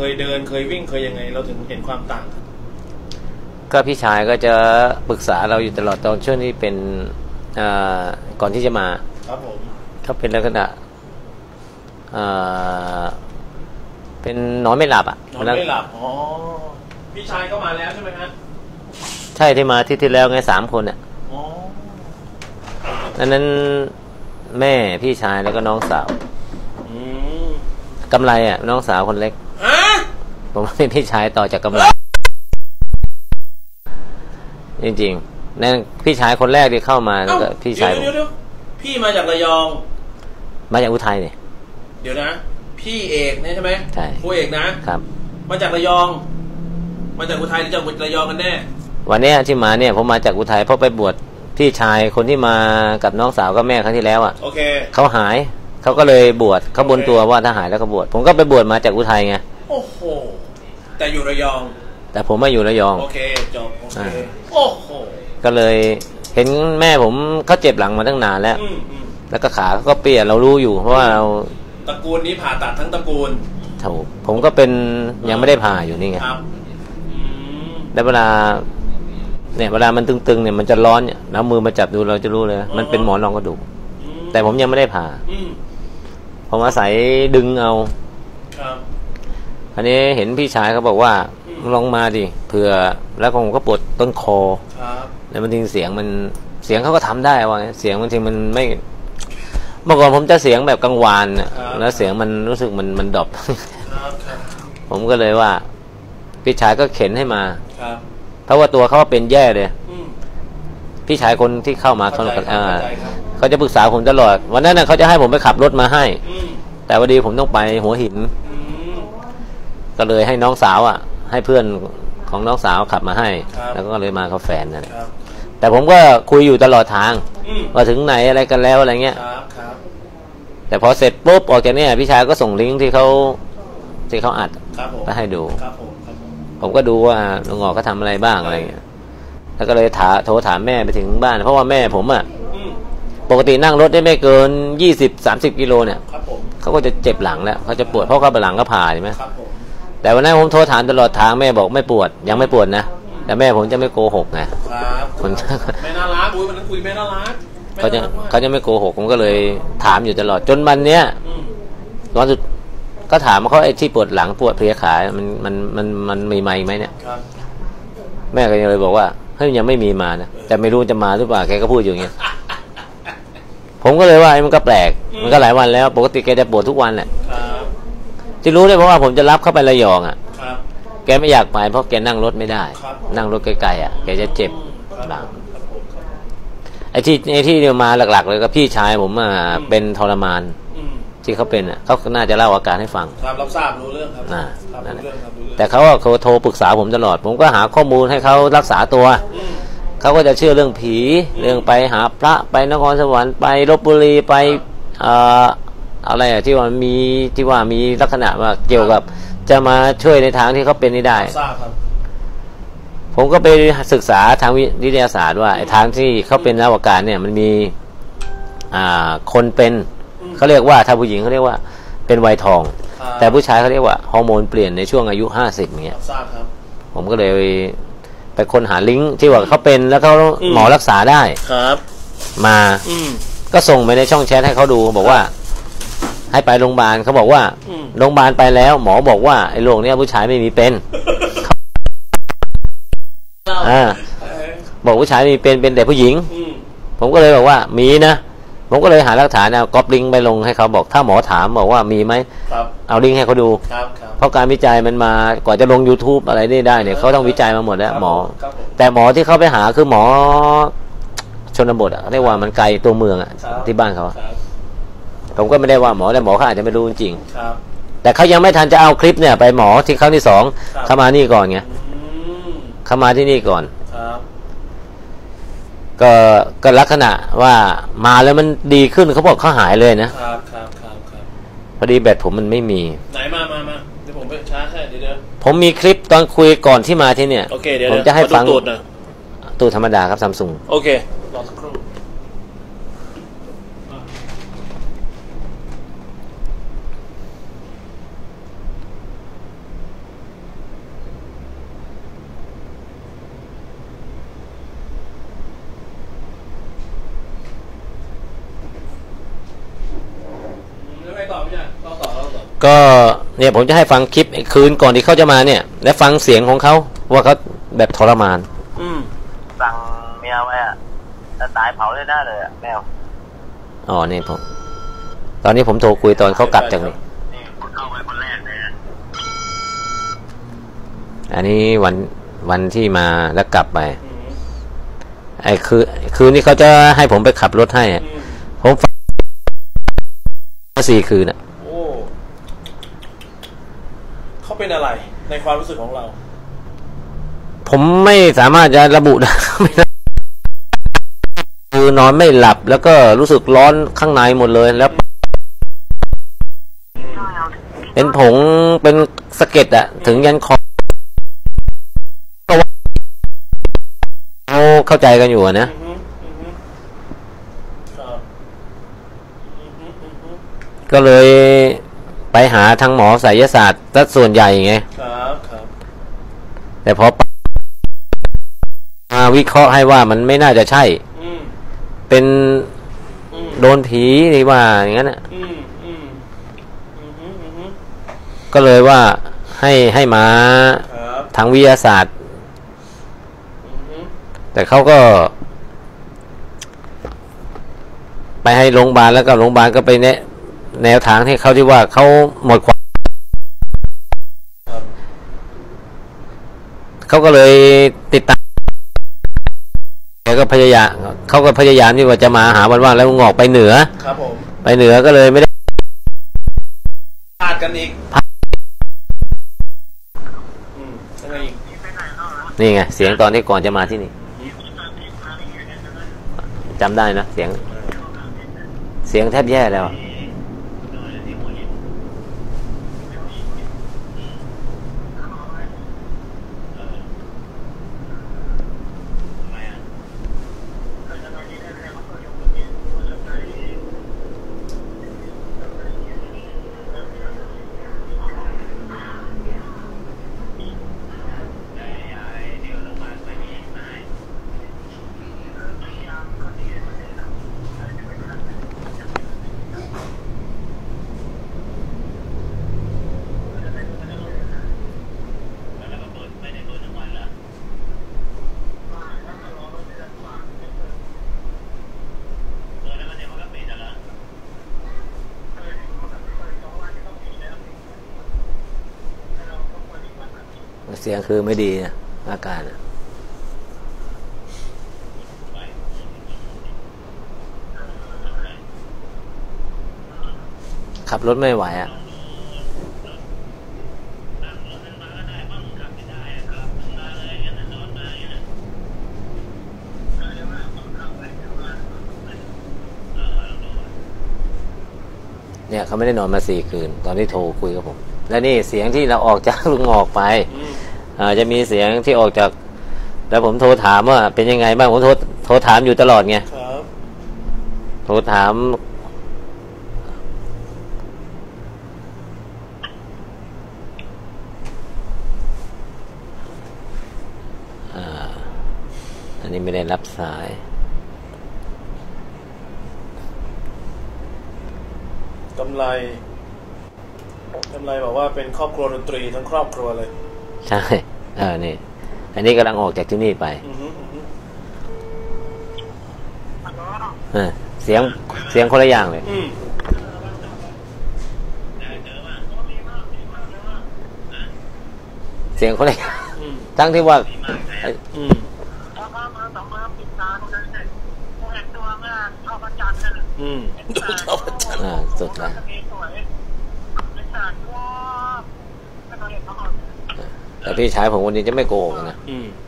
ยเดินเคยวิ่งเคยยังไงเราถึงเห็นความต่างก็พี่ชายก็จะปรึกษาเราอยู่ตลอดตอนช่วงที่เป็นก่อนที่จะมาครับผมเขาเป็นลักษณะเป็นนอนไม่หลับอ่ะนอนไม่หลับอ๋อพี่ชายก็มาแล้วใช่ไหมฮะใช่ที่มาที่แล้วไง3 คนอ่ะอ๋อนั้นแม่พี่ชายแล้วก็น้องสาวกำไรอ่ะน้องสาวคนเล็กผมเป็นพี่ชายต่อจากกำไรจริงๆนั่นพี่ชายคนแรกที่เข้ามาแล้วก็พี่ชายพี่มาจากระยองมาจากอุทัยเนี่ยเดี๋ยวนะพี่เอกเนี่ยใช่ไหมใช่ครูเอกนะครับมาจากระยองมาจากอุทัยหรือจากระยองกันแน่วันนี้ที่มาเนี่ยผมมาจากอุทัยเพราะไปบวชพี่ชายคนที่มากับน้องสาวกับแม่ครั้งที่แล้วอ่ะโอเคเขาหายเขาก็เลยบวชเขาบนตัวว่าถ้าหายแล้วก็บวชผมก็ไปบวชมาจากอุทัยไงโอ้โหแต่อยู่ระยองแต่ผมมาอยู่ระยองโอเคจบโอเคโอ้โหก็เลยเห็นแม่ผมเขาเจ็บหลังมาตั้งนานแล้วแล้วก็ขาเขาก็เปียกเรารู้อยู่เพราะว่าเราตระกูลนี้ผ่าตัดทั้งตระกูลถูกผมก็เป็นยังไม่ได้ผ่าอยู่นี่ไงครับแล้วเวลามันตึงๆเนี่ยมันจะร้อนเนี่ยแล้วมือมาจับดูเราจะรู้เลยมันเป็นหมอนรองกระดูกแต่ผมยังไม่ได้ผ่าผมอาศัยดึงเอาอันนี้เห็นพี่ชายเขาบอกว่าลองมาดิเผื่อแล้วผมก็ปวดต้นคอแล้วมันทิ้งเสียงเขาก็ทำได้ว่าเสียงบางทีมันไม่เมื่อก่อนผมจะเสียงแบบกังวานแล้วเสียงมันรู้สึกมันดรอปผมก็เลยว่าพี่ชายก็เข็นให้มาเพราะว่าตัวเขาเป็นแย่เลยพี่ชายคนที่เข้ามาเขาจะปรึกษาผมตลอดวันนั้นเขาจะให้ผมไปขับรถมาให้แต่วันดีผมต้องไปหัวหินก็เลยให้น้องสาวให้เพื่อนของน้องสาวขับมาให้แล้วก็เลยมากับแฟนนั่นแหละแต่ผมก็คุยอยู่ตลอดทางว่าถึงไหนอะไรกันแล้วอะไรเงี้ยแต่พอเสร็จปุ๊บออกจากนี้พี่ชายก็ส่งลิงก์ที่เขาอัดไปให้ดูผมก็ดูว่าลุงงอกเขาทำอะไรบ้างอะไรเงี้ยแล้วก็เลยโทรถามแม่ไปถึงบ้านเพราะว่าแม่ผมปกตินั่งรถได้ไม่เกิน20-30 กิโลเนี่ยเขาก็จะเจ็บหลังแล้วเขาจะปวดเพราะเขาหลังก็ผ่าใช่ไหมแต่วันนั้นผมโทรถามตลอดทางแม่บอกไม่ปวดยังไม่ปวดนะแต่แม่ผมจะไม่โกหกไงคนแม่น่ารักอุ้ยมันคุยแม่น่ารักเขาจะไม่โกหกผมก็เลยถามอยู่ตลอดจนวันเนี้ยตอนสุดก็ถามเขาไอ้ที่ปวดหลังปวดเพลียขามันมีมาอีกไหมเนี่ยแม่ก็เลยบอกว่าเฮ้ยยังไม่มีมานะแต่ไม่รู้จะมาหรือเปล่าแกก็พูดอยู่อย่างเงี้ยผมก็เลยว่ามันก็แปลกมันก็หลายวันแล้วปกติแกจะปวดทุกวันแหละที่รู้ได้เพราะว่าผมจะรับเข้าไประยองแกไม่อยากไปเพราะแกนั่งรถไม่ได้นั่งรถไกลๆแกจะเจ็บหลังไอ้ที่เดียวมาหลักๆเลยก็พี่ชายผมเป็นทรมานที่เขาเป็นเขาน่าจะเล่าอาการให้ฟังรับทราบรู้เรื่องครับแต่เขาโทรปรึกษาผมตลอดผมก็หาข้อมูลให้เขารักษาตัวเขาก็จะเชื่อเรื่องผีเรื่องไปหาพระไปนครสวรรค์ไปลพบุรีไปอะไรที่ว่ามีลักษณะว่าเกี่ยวกับจะมาช่วยในทางที่เขาเป็นนี่ได้ผมก็ไปศึกษาทางวิทยาศาสตร์ว่าไอ้ทางที่เขาเป็นอวกาศเนี่ยมันมีคนเป็นเขาเรียกว่าถ้าผู้หญิงเขาเรียกว่าเป็นวัยทองแต่ผู้ชายเขาเรียกว่าฮอร์โมนเปลี่ยนในช่วงอายุ50อย่างเงี้ยผมก็เลยไปค้นหาลิงก์ที่ว่าเขาเป็นแล้วเขาหมอรักษาได้ครับมาก็ส่งไปในช่องแชทให้เขาดูบอกว่าให้ไปโรงพยาบาลเขาบอกว่าโรงพยาบาลไปแล้วหมอบอกว่าไอ้โรคนี้ผู้ชายไม่มีเป็นบอกผู้ชายไม่มีเป็นแต่ผู้หญิงผมก็เลยบอกว่ามีนะผมก็เลยหาหลักฐานเอาก๊อปลิงก์ไปลงให้เขาบอกถ้าหมอถามบอกว่ามีไหมเอาลิงก์ให้เขาดูเพราะการวิจัยมันมากว่าจะลง YouTube อะไรนี่ได้เนี่ยเขาต้องวิจัยมาหมดแล้วหมอแต่หมอที่เขาไปหาคือหมอชนบทเรียกว่ามันไกลตัวเมืองที่บ้านเขาผมก็ไม่ได้ว่าหมอแต่หมอเขาอาจจะไม่รู้จริงแต่เขายังไม่ทันจะเอาคลิปเนี่ยไปหมอที่ครั้งที่2เข้ามานี่ก่อนไงเข้ามาที่นี่ก่อนก็ลักษณะว่ามาแล้วมันดีขึ้นเขาบอกเขาหายเลยนะครับพอดีแบตผมมันไม่มีไหนมาเดี๋ยวผมไปชาร์จให้เดี๋ยวผมมีคลิปตอนคุยก่อนที่มาที่เนี่ยผมจะให้ฟังตู้ธรรมดาครับซัมซุงโอเครอสักครู่ก็เนี่ยผมจะให้ฟังคลิปคืนก่อนที่เขาจะมาเนี่ย และฟังเสียงของเขาว่าเขาแบบทรมานสั่งเมียไว้อะจะตายเผาได้เลยอะแมวอ๋อนี่ผมตอนนี้ผมโทรคุยตอนเขากลับจากนี่เข้าไปคนแรกเลยอันนี้วันที่มาแล้วกลับไปไอ้คืนนี้เขาจะให้ผมไปขับรถให้ผมฟัง4 คืนอ่ะโอ้เขาเป็นอะไรในความรู้สึกของเราผมไม่สามารถจะระบุได้คือนอนไม่หลับแล้วก็รู้สึกร้อนข้างในหมดเลยแล้วเป็นผงเป็นสะเก็ดอะถึงยันคอเข้าใจกันอยู่นะก็เลยไปหาทางหมอไสยศาสตร์ส่วนใหญ่ไงแต่พอมาวิเคราะห์ให้ว่ามันไม่น่าจะใช่เป็นโดนผีหรือว่าอย่างนั้นก็เลยว่าให้มาทางวิทยาศาสตร์แต่เขาก็ไปให้โรงพยาบาลแล้วก็โรงพยาบาลก็ไปแนวทางที่เขาที่ว่าเขาหมดความเขาก็เลยติดตามก็พยายามเขาก็พยายามที่ว่าจะมาหาวันว่างแล้วงอกไปเหนือครับผมไปเหนือก็เลยไม่ได้พลาดกันอีกนี่ไงเสียงตอนที่ก่อนจะมาที่นี่จำได้นะเสียงแทบแย่แล้วเสียงคือไม่ดีนะอาการขับรถไม่ไหวอ่ะเนี่ยเขาไม่ได้นอนมา4 คืนตอนที่โทรคุยกับผมและนี่เสียงที่เราออกจากลุงออกไปจะมีเสียงที่ออกจากแล้วผมโทรถามว่าเป็นยังไงบ้างผมโทรถามอยู่ตลอดไงโทรถามอันนี้ไม่ได้รับสายกำไรบอกว่าเป็นครอบครัวดนตรีทั้งครอบครัวเลยใช่นี่อันนี้กำลังออกจากที่นี่ไปเสียงคนละอย่างเลยเสียงคนละอย่างทั้งที่ว่าสุดแล้วแต่พี่ชายผมวันนี้จะไม่โกงนะ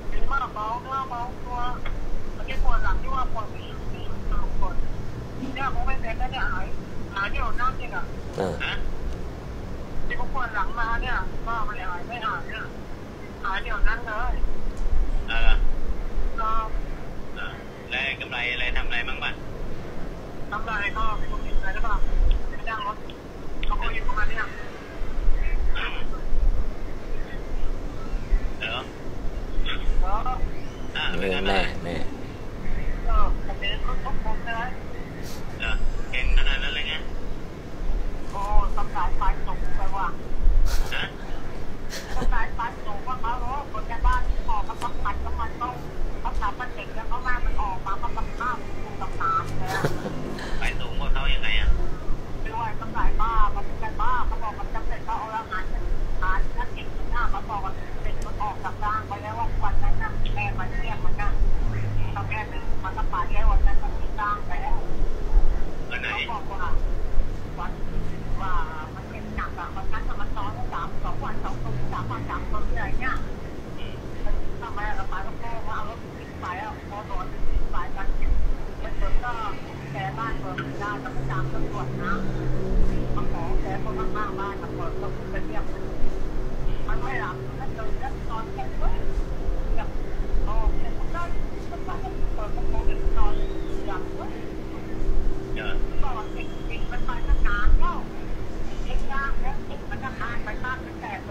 ที่ผมปวดหลังมาเนี่ยก็ไม่หายเนี่ยหายเดี๋ยวนั้นเลยแล้วกำไรอะไรทำอะไรบ้างบ้างกำไรก็เป็นคนกินอะไรหรือเปล่าไม่จ้างรถเขาก็อยู่ประมาณนี้แม่ผมเป็นคนทุกคนเลยเก่งขนาดนั้นเลยไงโอ้ทำสายไฟตกไป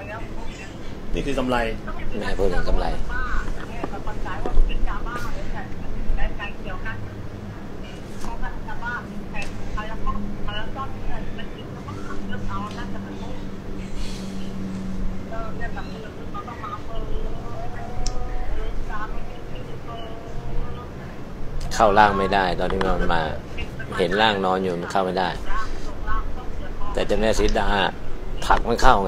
นี่คือกำไรแม่พูดถึงกำไรเข้าร่างไม่ได้ตอนที่มันมาเห็นร่างนอนอยู่มันเข้าไม่ได้แต่เจ้าแม่สีดาผลักมันเข้าไง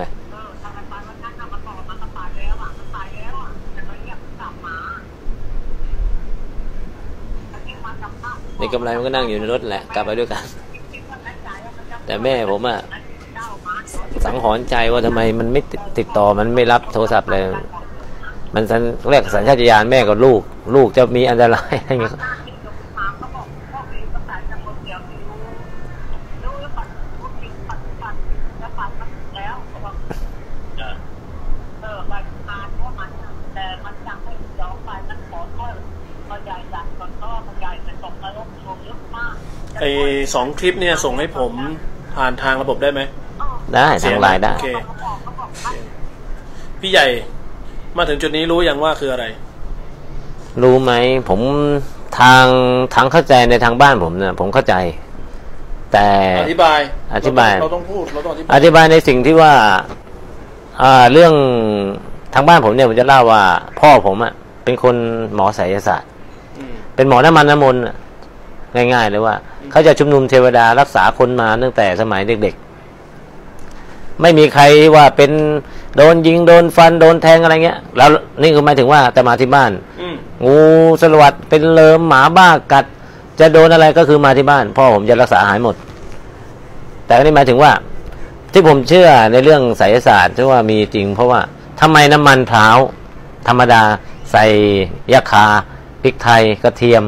ในกำไรมันก็นั่งอยู่ในรถแหละกลับไปด้วยกันแต่แม่ผมอะสังหรณ์ใจว่าทำไมมันไม่ติดต่อมันไม่รับโทรศัพท์เลยมันเรียกสัญชาตญาณแม่กับลูกจะมีอันตรายอะไรเงี้ยไอ้2 คลิปเนี่ยส่งให้ผมผ่านทางระบบได้ไหมได้ทางไลน์ได้โอเคพี่ใหญ่มาถึงจุดนี้รู้ยังว่าคืออะไรรู้ไหมผมทางเข้าใจในทางบ้านผมเนี่ยผมเข้าใจ แต่อธิบายเราต้องพูดเราต้องอธิบายในสิ่งที่ว่าเรื่องทางบ้านผมเนี่ยผมจะเล่าว่าพ่อผมอะเป็นคนหมอไสยศาสตร์เป็นหมอน้ำมนต์ง่ายๆเลยว่าเขาจะชุมนุมเทวดารักษาคนมาตั้งแต่สมัยเด็กๆไม่มีใครว่าเป็นโดนยิงโดนฟันโดนแทงอะไรเงี้ยแล้วนี่คือหมายถึงว่าแต่มาที่บ้านงูสลวัดเป็นเลิมหมาบ้ากัดจะโดนอะไรก็คือมาที่บ้านพ่อผมจะรักษาหายหมดแต่นี่หมายถึงว่าที่ผมเชื่อในเรื่องไสยศาสตร์ที่ว่ามีจริงเพราะว่าทำไมน้ำมันพร้าวธรรมดาใส่ยาคาพริกไทยกระเทียม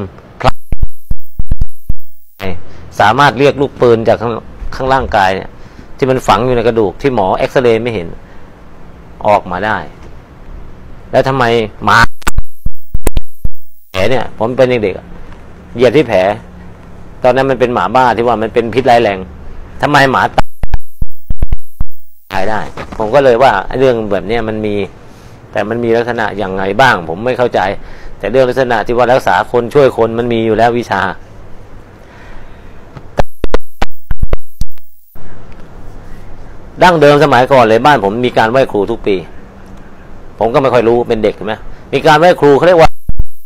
สามารถเรียกลูกปืนจากข้างร่างกายเนี่ยที่มันฝังอยู่ในกระดูกที่หมอเอ็กซเรย์ไม่เห็นออกมาได้แล้วทำไมหมาแผลเนี่ยผมเป็นเด็กๆเหยียบที่แผลตอนนั้นมันเป็นหมาบ้าที่ว่ามันเป็นพิษร้ายแรงทำไมหมาตายได้ผมก็เลยว่าเรื่องแบบนี้มันมีแต่มันมีลักษณะอย่างไงบ้างผมไม่เข้าใจแต่เรื่องลักษณะที่ว่ารักษาคนช่วยคนมันมีอยู่แล้ววิชาดั้งเดิมสมัยก่อนเลยบ้านผมมีการไหว้ครูทุกปีผมก็ไม่ค่อยรู้เป็นเด็กใช่ไหมมีการไหว้ครูเขาเรียกว่า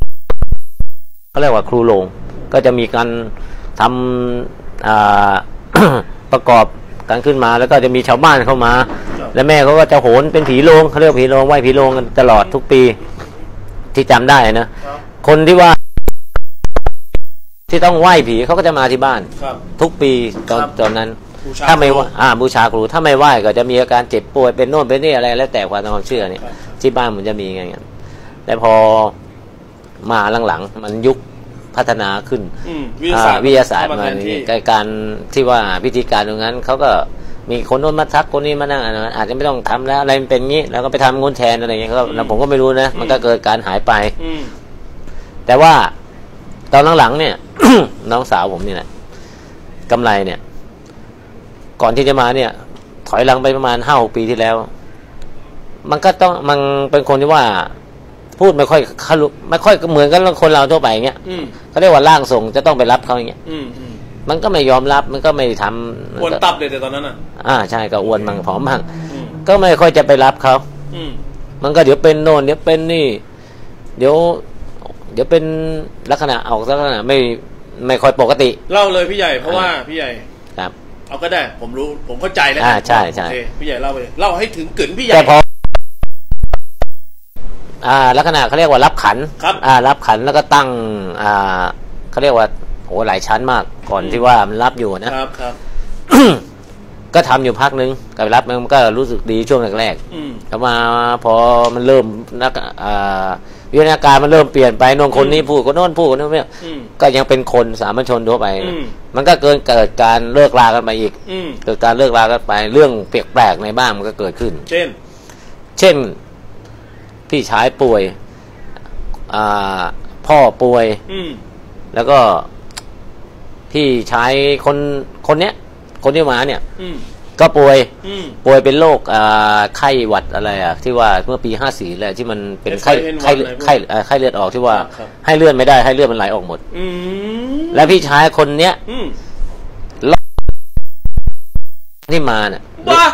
ครูโรงก็จะมีการทำ ประกอบกันขึ้นมาแล้วก็จะมีชาวบ้านเข้ามาแล้วแม่เขาก็จะโหนเป็นผีโรงเขาเรียกผีโรงไหว้ผีโรงกันตลอดทุกปีที่จำได้นะคนที่ว่าที่ต้องไหว้ผีเขาก็จะมาที่บ้านทุกปีตอนนั้นถ้าไม่ว่าบูชาครูถ้าไม่ไหว้ก็จะมีอาการเจ็บป่วยเป็นโน่นเป็นนี่อะไรแล้วแต่ความเชื่อเนี่ยที่บ้านมันจะมีไงแต่พอมาหลังๆมันยุคพัฒนาขึ้นวิทยาศาสตร์มาการที่ว่าพิธีการตรงนั้นเขาก็มีคนโน้นมาทักคนนี้มานั่งอาจจะไม่ต้องทำแล้วอะไรมันเป็นงี้แล้วก็ไปทำงนแทนอะไรอย่างเงี้ยก็ผมก็ไม่รู้นะมันก็เกิดการหายไปแต่ว่าตอนหลังๆเนี่ย น้องสาวผมนี่แหละกำไรเนี่ยก่อนที่จะมาเนี่ยถอยหลังไปประมาณ5-6 ปีที่แล้วมันก็ต้องมันเป็นคนที่ว่าพูดไม่ค่อยเหมือนกันคนเราทั่วไปอย่างเงี้ยเขาเรียกว่าร่างทรงจะต้องไปรับเขาอย่างเงี้ยมันก็ไม่ยอมรับมันก็ไม่ทำอ้วนตับเลยแต่ตอนนั้นใช่ก็อ้วนมั่งผอมมั่งก็ไม่ค่อยจะไปรับเขามันก็เดี๋ยวเป็นโน่นเดี๋ยวเป็นนี่เดี๋ยวเป็นลักษณะออกลักษณะไม่ค่อยปกติเล่าเลยพี่ใหญ่เพราะว่าพี่ใหญ่ครับเอาก็ได้ผมรู้ผมเข้าใจแล้วใช่ใช่พี่ใหญ่เล่าไปเล่าให้ถึงกึ๋นพี่ใหญ่แต่พอลักษณะเขาเรียกว่ารับขันรับขันแล้วก็ตั้งเขาเรียกว่าโหหลายชั้นมากก่อนที่ว่ามันรับอยู่นะครับ ก็ทำอยู่พักนึงกับรับมันก็รู้สึกดีช่วงแรกๆแต่มาพอมันเริ่มวิทยาการมันเริ่มเปลี่ยนไปน้องคนนี้พูดคนโน้นพูดคนนู้นเนี่ยก็ยังเป็นคนสามัญชนทั่วไปมันก็เกิดการเลิกลากันไปอีกเกิดการเลิกลากันไปเรื่องแปลกๆในบ้านมันก็เกิดขึ้นเช่นพี่ชายป่วยพ่อป่วยแล้วก็ พี่ชายคนเนี้ยคนที่มาเนี่ยก็ป่วยอืมป่วยเป็นโรคไข้หวัดอะไรอ่ะที่ว่าเมื่อปี54เลยที่มันเป็นไข้ไข้เลือดออกที่ว่าให้เลือดไม่ได้ให้เลือดมันไหลออกหมดอืมแล้วพี่ชายคนเนี้ยอืมที่มาเนี่ยบ้า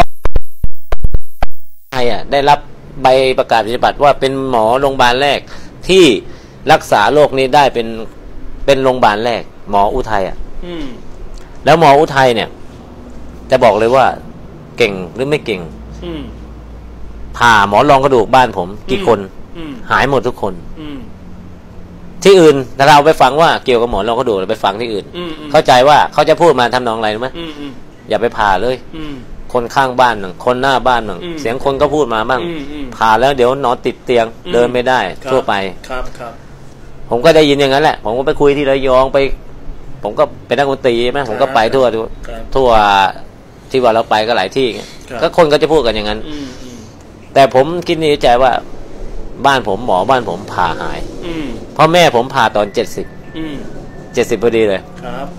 ไทยอ่ะได้รับใบประกาศนียบัตรว่าเป็นหมอโรงพยาบาลแรกที่รักษาโรคนี้ได้เป็นโรงพยาบาลแรกหมออุทัยอ่ะอืมแล้วหมออุทัยเนี่ยจะบอกเลยว่าเก่งหรือไม่เก่งอืมผ่าหมอนรองกระดูกบ้านผมกี่คนอืมหายหมดทุกคนอืมที่อื่นถ้าเราไปฟังว่าเกี่ยวกับหมอนรองกระดูกเราไปฟังที่อื่นอืมเข้าใจว่าเขาจะพูดมาทำนองอะไรรู้ไหมอืมอืมอย่าไปผ่าเลยอืมคนข้างบ้านหนึ่งคนหน้าบ้านหนึ่งอืมเสียงคนก็พูดมาบ้างอืมอืมผ่าแล้วเดี๋ยวนอนติดเตียงอืมเดินไม่ได้ครับทั่วไปครับครับผมก็ได้ยินอย่างนั้นแหละ ผมก็ไปคุยที่ระยองไป ผมก็เป็นนักดนตรีใช่ไหมผมก็ไปทั่วครับทั่วที่ว่าเราไปก็หลายที่ไงครับก็คนก็จะพูดกันอย่างนั้นอืมอืมแต่ผมคิดในใจว่าบ้านผมหมอบ้านผมผ่าหายอืมเพราะแม่ผมผ่าตอน70 อืม 70พอดีเลยครับ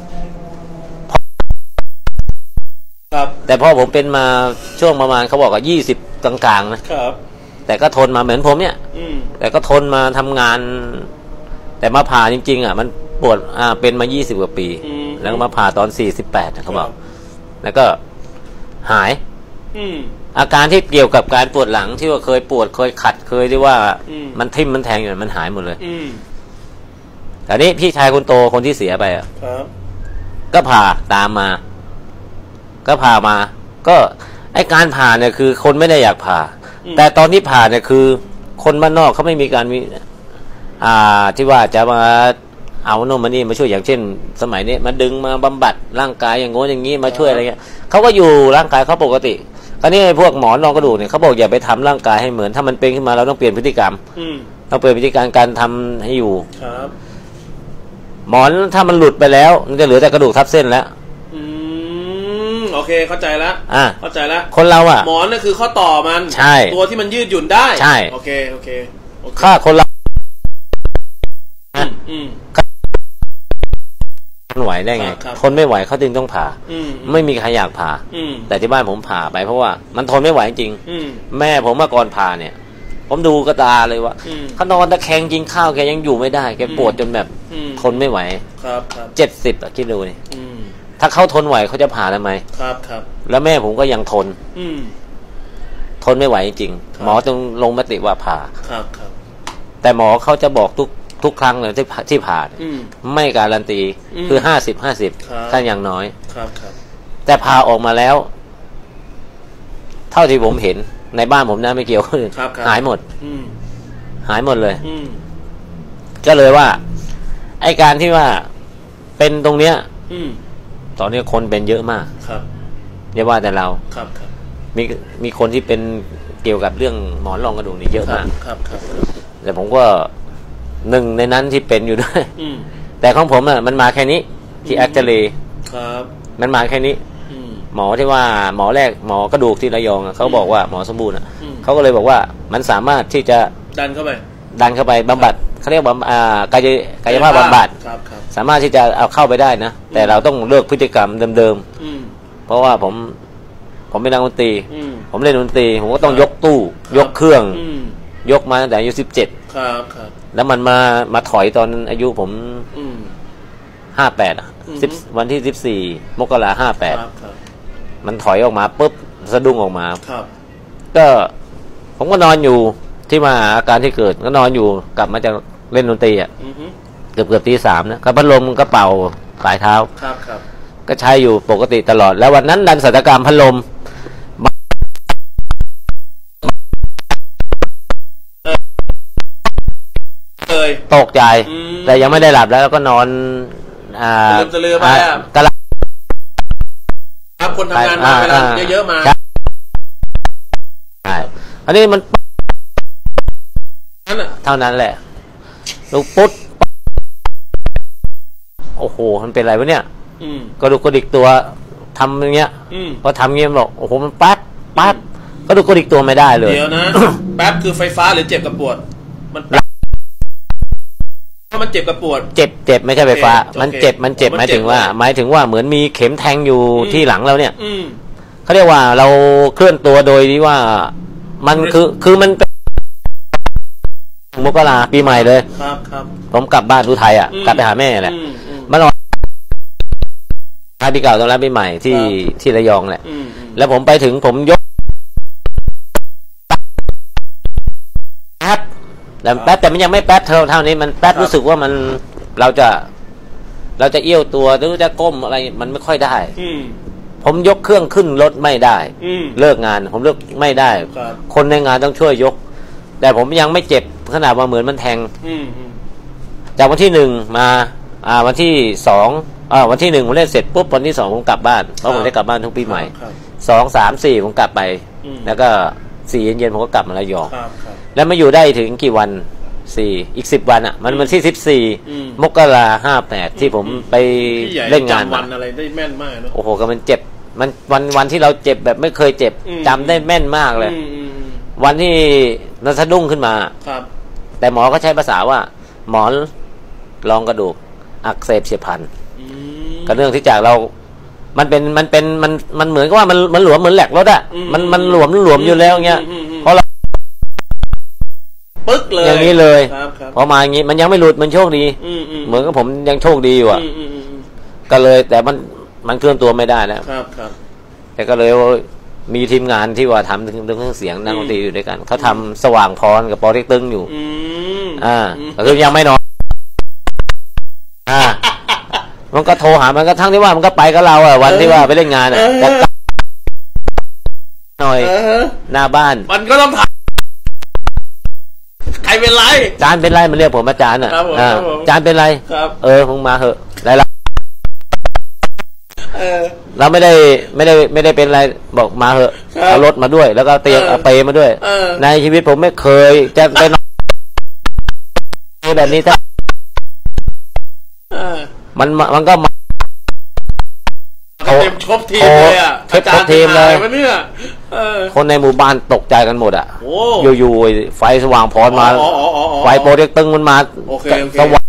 ครับแต่พอผมเป็นมาช่วงประมาณเขาบอกว่า20กลางๆนะครับ แต่ก็ทนมาเหมือนผมเนี่ยอืมแต่ก็ทนมาทำงาน แต่มาผ่าจริงๆอ่ะมันปวดเป็นมา20กว่าปีอืมแล้วก็มาผ่าตอน48นะเขาบอก แล้วก็หายอืมอาการที่เกี่ยวกับการปวดหลังที่ว่าเคยปวดเคยขัดเคยที่ว่าอืมมันทิ่มมันแทงอยู่มันหายหมดเลยอืมแต่นี้พี่ชายคนโตคนที่เสียไปอ่ะครับก็ผ่าตามมา ก็ผ่ามา ก็ไอการผ่าเนี่ยคือคนไม่ได้อยากผ่า แต่ตอนที่ผ่าเนี่ยคือ คนบ้านนอกเขาไม่มีการมีที่ว่าจะมาเอาโน่นมานี่มาช่วยอย่างเช่น สมัยนี้มาดึงมาบำบัดร่างกายอย่างโน้นอย่างนี้มาช่วยอะไรเงี้ยเขาก็อยู่ร่างกายเขาปกติคราวนี้พวกหมอนรองกระดูกเนี่ยเขาบอกอย่าไปทำร่างกายให้เหมือนถ้ามันเป็นขึ้นมาเราต้องเปลี่ยนพฤติกรรมอืมต้องเปลี่ยนพฤติกรรมการทำให้อยู่ครับหมอนถ้ามันหลุดไปแล้วมันจะเหลือแต่กระดูกทับเส้นแล้วอืมโอเคเข้าใจแล้ว เข้าใจแล้วคนเราอ่ะหมอนนั่นคือข้อต่อมันใช่ตัวที่มันยืดหยุ่นได้ใช่โอเคโอเคโอเคถ้าคนเราอืมทนไหวได้ไงครับทนไม่ไหวเขาจึงต้องผ่าอืมไม่มีใครอยากผ่าอืมแต่ที่บ้านผมผ่าไปเพราะว่ามันทนไม่ไหวจริงอืมแม่ผมเมื่อก่อนผ่าเนี่ย ผมดูกระตาเลยว่าอืมเขานอนตะแคงกินข้าวแกยังอยู่ไม่ได้แกปวดจนแบบอืมทนไม่ไหวครับครับ 70คิดดูนี่อืมถ้าเขาทนไหวเขาจะผ่าทำไมครับครับแล้วแม่ผมก็ยังทนอืมทนไม่ไหวจริงครับหมอต้องลงมติว่าผ่าครับครับแต่หมอเขาจะบอกทุกครั้งเลยที่ผ่าเนี่ยอืมไม่การันตีอืมคือ50 ครับ 50ถ้าอย่างน้อยครับครับแต่ผ่าออกมาแล้ว เท่าที่ผมเห็นในบ้านผมนะไม่เกี่ยวกับคนอื่นครับครับหายหมดอืมหายหมดเลยอืมก็เลยว่า ไอการที่ว่าเป็นตรงเนี้ยอืมตอนนี้คนเป็นเยอะมากครับอย่าว่าแต่เราครับครับมีคนที่เป็นเกี่ยวกับเรื่องหมอนรองกระดูกนี่เยอะมากครับครับแต่ผมก็หนึ่งในนั้นที่เป็นอยู่ด้วยอืมแต่ของผมอ่ะมันมาแค่นี้ที่แอคเจลีครับมันมาแค่นี้อืมหมอที่ว่าหมอแรกหมอกระดูกที่ระยองอะเขาบอกว่าหมอสมบูรณ์อะอืมเขาก็เลยบอกว่ามันสามารถที่จะดันเข้าไปดันเข้าไปบำบัดเขาเรียกว่ากายภาพบำบัดครับครับสามารถที่จะเอาเข้าไปได้นะแต่เราต้องเลิกพฤติกรรมเดิมอืมๆเพราะว่าผมเป็นนักดนตรีอืมผมเล่นดนตรีผมก็ต้องยกตู้ครับยกเครื่องอืมยกมาตั้งแต่อายุ17 ครับครับแล้วมันมาถอยตอนอายุผมอืม 58อ่ะอืมวันที่14มกราคมครับ 58 ครับมันถอยออกมาปุ๊บสะดุ้งออกมาครับก็ผมก็นอนอยู่ที่มาอาการที่เกิดก็นอนอยู่กลับมาจากเล่นดนตรีอ่ะอือฮึเกือบตี 3นะก็พัดลมก็เป่าปลายเท้าครับครับก็ใช้อยู่ปกติตลอด แล้ววันนั้นดันศัลยกรรมพัดลมเลยตกใจอืมแต่ยังไม่ได้หลับแล้วก็นอนจะลืมไปอ่ะกะลับครับคนทำงานมาเวลาเยอะๆมาใช่อันนี้มันนั่นอ่ะเท่านั้นแหละลูกปุ๊ดโอ้โหมันเป็นอะไรวะเนี่ยอืมกระดูกกระดิกตัวทำอย่างเงี้ยอืมพอทำเงี้ยบอกโอ้โหมันปั๊ดกระดูกกระดิกตัวไม่ได้เลยเดี๋ยวนะ แป๊บคือไฟฟ้าหรือเจ็บกับปวด มันถ้ามันเจ็บกับปวดเจ็บไม่ใช่ไฟฟ้าโอเคมันเจ็บมันเจ็บหมายถึงว่าเหมือนมีเข็มแทงอยู่อืมที่หลังเราเนี่ยอืมเขาเรียกว่าเราเคลื่อนตัวโดยที่ว่ามันคือมันเป็นมกราปีใหม่เลยครับผมกลับบ้านอุทัยกลับไปหาแม่แหละมานอนปีเก่าตอนรับปีใหม่ที่ระยองแหละแล้วผมไปถึงผมยกแป๊บแต่มันยังไม่แป๊บเท่านี้มันแป๊บรู้สึกว่ามันเราจะเอี้ยวตัวหรือจะก้มอะไรมันไม่ค่อยได้ผมยกเครื่องขึ้นรถไม่ได้เลิกงานผมเลิกไม่ได้คนในงานต้องช่วยยกแต่ผมยังไม่เจ็บขนาดว่าเหมือนมันแทงจากวันที่1มาวันที่2วันที่1ผมเล่นเสร็จปุ๊บวันที่2ผมกลับบ้านเพราะผมได้กลับบ้านทุกปีใหม่2 3 4ผมกลับไปแล้วก็4 เย็นผมก็กลับมาระยองแล้วมาอยู่ได้ถึงกี่วันอีก10 วันมันวันที่14 มกรา58ที่ผมไปเล่นงานวันอะไรได้แม่นมากเนอะโอ้โหก็มันเจ็บมันวันที่เราเจ็บแบบไม่เคยเจ็บจำได้แม่นมากเลยวันที่เราสะดุ้งขึ้นมาครับแต่หมอก็ใช้ภาษาว่าหมอนรองกระดูกอักเสบเฉียบพลันก็เนื่องที่จากเรามันเหมือนกับว่ามันหลวมเหมือนแหลกรถมันหลวมอยู่แล้วเงี้ยเพราะเราปึ๊กเลยอย่างนี้เลยพอมาอย่างนี้มันยังไม่หลุดมันโชคดีเหมือนกับผมยังโชคดีอยู่ก็เลยแต่มันเคลื่อนตัวไม่ได้แล้วแต่ก็เลยมีทีมงานที่ว่าทำเครื่องเสียงนักดนตรีอยู่ด้วยกันเขาทำสว่างพรกับปอเต็กตึงอยู่ก็คือยังไม่นอนมันก็โทรหามันก็ทั้งที่ว่ามันก็ไปกับเราวันที่ว่าไปเล่นงานแต่หน่อยหน้าบ้านมันก็ต้องใครเป็นไรจานเป็นไรมันเรียกผมอาจารย์จานเป็นไรมึงมาเหอะไรล่ะเราไม่ได้เป็นอะไรบอกมาเหอะเอารถมาด้วยแล้วก็เตียงเอาเปมาด้วยในชีวิตผมไม่เคยจะไปนอนแบบนี้ถ้ามันก็มาเต็มครบทีมเลยอาจารย์ทีมเลยคนในหมู่บ้านตกใจกันหมดอยู่ไฟสว่างพรมาไฟโปรเจคตึงมันมาสว่าง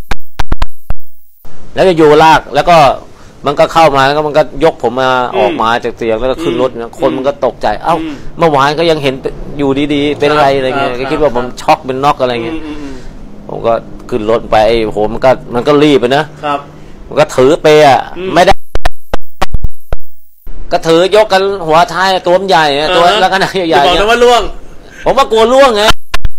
แล้วจะอยู่ลากแล้วก็มันก็เข้ามาแล้วก็มันก็ยกผมมาออกมาจากเตียงแล้วก็ขึ้นรถคนมันก็ตกใจเมื่อวานก็ยังเห็นอยู่ดีๆเป็นอะไรเงี้ยก็คิดว่าผมช็อกเป็นน็อกอะไรเงี้ยผมก็ขึ้นรถไปโหมันก็รีบไปนะครับมันก็ถือเปย์ไม่ได้ก็ถือยกกันหัวท้ายตัวใหญ่ตัวแล้วก็หน้าใหญ่ๆบอกนะว่าล่วงผมว่ากลัวล่วงไง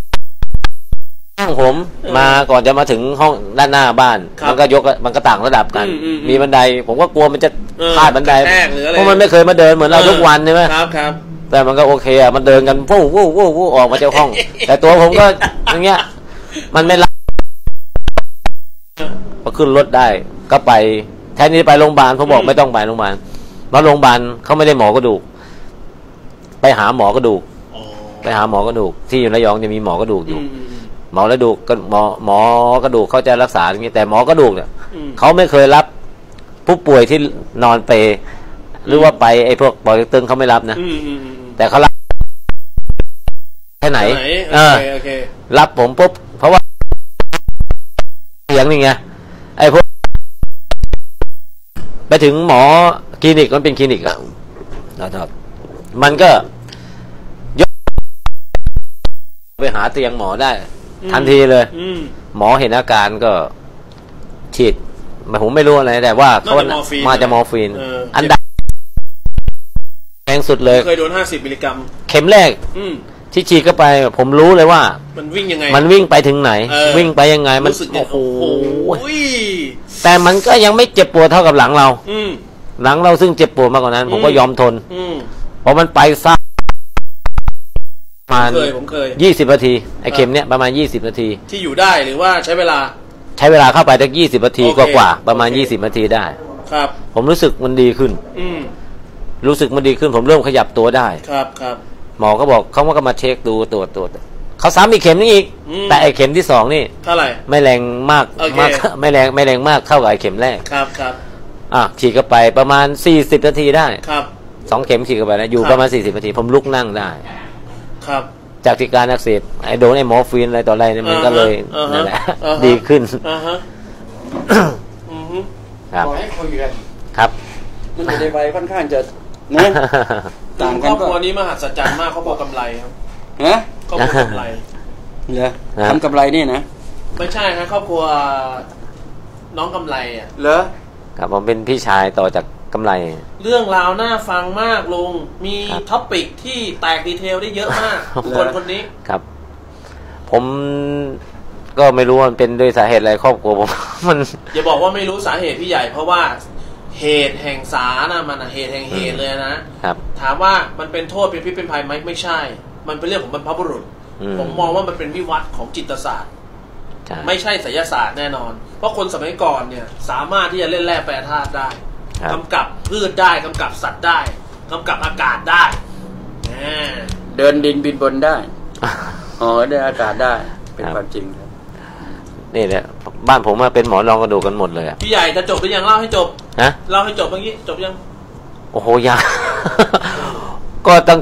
ผมมาก่อนจะมาถึงห้องด้านหน้าบ้านมันก็ยกมันก็ต่างระดับกันมีบันไดผมก็กลัวมันจะพลาดบันไดเพราะมันไม่เคยมาเดินเหมือนเราทุกวันใช่ไหมครับแต่มันก็โอเคมันเดินกันวู้ออกมาจากห้องแต่ตัวผมก็อย่างเงี้ยมันไม่รับพอขึ้นรถได้ก็ไปแทนที่ไปโรงพยาบาลผมบอกไม่ต้องไปโรงพยาบาลมาโรงพยาบาลเขาไม่ได้หมอกระดูกไปหาหมอกระดูกที่อยู่ระยองจะมีหมอกระดูกอยู่หมอกระดูกหมอกระดูกเขาจะรักษาอย่างนี้แต่หมอกระดูกเนี่ยเขาไม่เคยรับผู้ป่วยที่นอนเปรหรือว่าไปไอ้พวกปอเต็กตึงเขาไม่รับนะแต่เขารับแค่ไหนรับผมปุ๊บเพราะว่าเสียงนี่ไงไอ้พวกไปถึงหมอคลินิกมันเป็นคลินิกนะครับมันก็ยกไปหาเตียงหมอได้ทันทีเลยหมอเห็นอาการก็ฉีดผมไม่รู้อะไรแต่ว่าเขามาจะมอร์ฟีนอันดับแรงสุดเลยเคยโดน50 มิลลิกรัมเข็มแรกที่ฉีดเข้าไปผมรู้เลยว่ามันวิ่งยังไงมันวิ่งไปถึงไหนวิ่งไปยังไงมันโอ้โหแต่มันก็ยังไม่เจ็บปวดเท่ากับหลังเราหลังเราซึ่งเจ็บปวดมากกว่านั้นผมก็ยอมทนเพราะมันไปซ่าประมาณ20 นาทีไอ้เข็มเนี้ยประมาณ20 นาทีที่อยู่ได้หรือว่าใช้เวลาเข้าไปตั้ง20 นาทีกว่าประมาณ20 นาทีได้ครับผมรู้สึกมันดีขึ้นรู้สึกมันดีขึ้นผมเริ่มขยับตัวได้ครับหมอก็บอกเขาก็มาเช็คดูตรวจเขาซ้ำอีกเข็มนึงอีกแต่ไอ้เข็มที่2นี่เท่าไหร่ไม่แรงมากไม่แรงมากเท่ากับไอ้เข็มแรกครับฉีดเข้าไปประมาณ40 นาทีได้ครับ 2 เข็มฉีดเข้าไปนะอยู่ประมาณ40 นาทีผมลุกนั่งได้ครับจากที่การอักเสบไอ้โดนไอ้มอร์ฟีนอะไรต่ออะไรเนี่ยมันก็เลยนั่นแหละดีขึ้นครับขอให้คุยกันครับมันอยู่ในวัยค่อนข้างจะนะต่างคกัรนอบก็ครัวนี้มหัศจรรย์มากเขาบอกกำไรครับฮะครอบครัวกำไรเหรอทำกำไรนี่นะไม่ใช่ครับครอบครัวน้องกำไรอ่ะเหรอครับผมเป็นพี่ชายต่อจากกำไรเรื่องราวน่าฟังมากลุงมีครับท็อปิกที่แตกดีเทลได้เยอะมากเหรอคนคนนี้ครับ ผมก็ไม่รู้ว่ามันเป็นด้วยสาเหตุอะไรครอบครัวผม มันอย่าบอกว่าไม่รู้สาเหตุพี่ใหญ่ เพราะว่าเหตุแห่งสานะมันเหตุแห่งเหตุเลยนะครับ ถามว่ามันเป็นโทษเป็นพิษเป็นภัยไหมไม่ใช่ มันเป็นเรื่องของบรรพบุรุษ ผมมองว่ามันเป็นวิวัฒน์ของจิตศาสตร์ใช่ไม่ใช่ไสยศาสตร์แน่นอน เพราะคนสมัยก่อนเนี่ยสามารถที่จะเล่นแร่แปรธาตุได้ครับกำกับพืชได้กำกับสัตว์ได้กำกับอากาศได้แหมเดินดินบินบนได้อ๋อเดินอากาศได้เป็นความจริงครับนี่แหละบ้านผมมาเป็นหมอนรองกระดูกกันหมดเลยอะพี่ใหญ่จะจบหรือยังเล่าให้จบฮะเล่าให้จบเมื่อกี้จบยังโอ้โหยา ก็ต้อง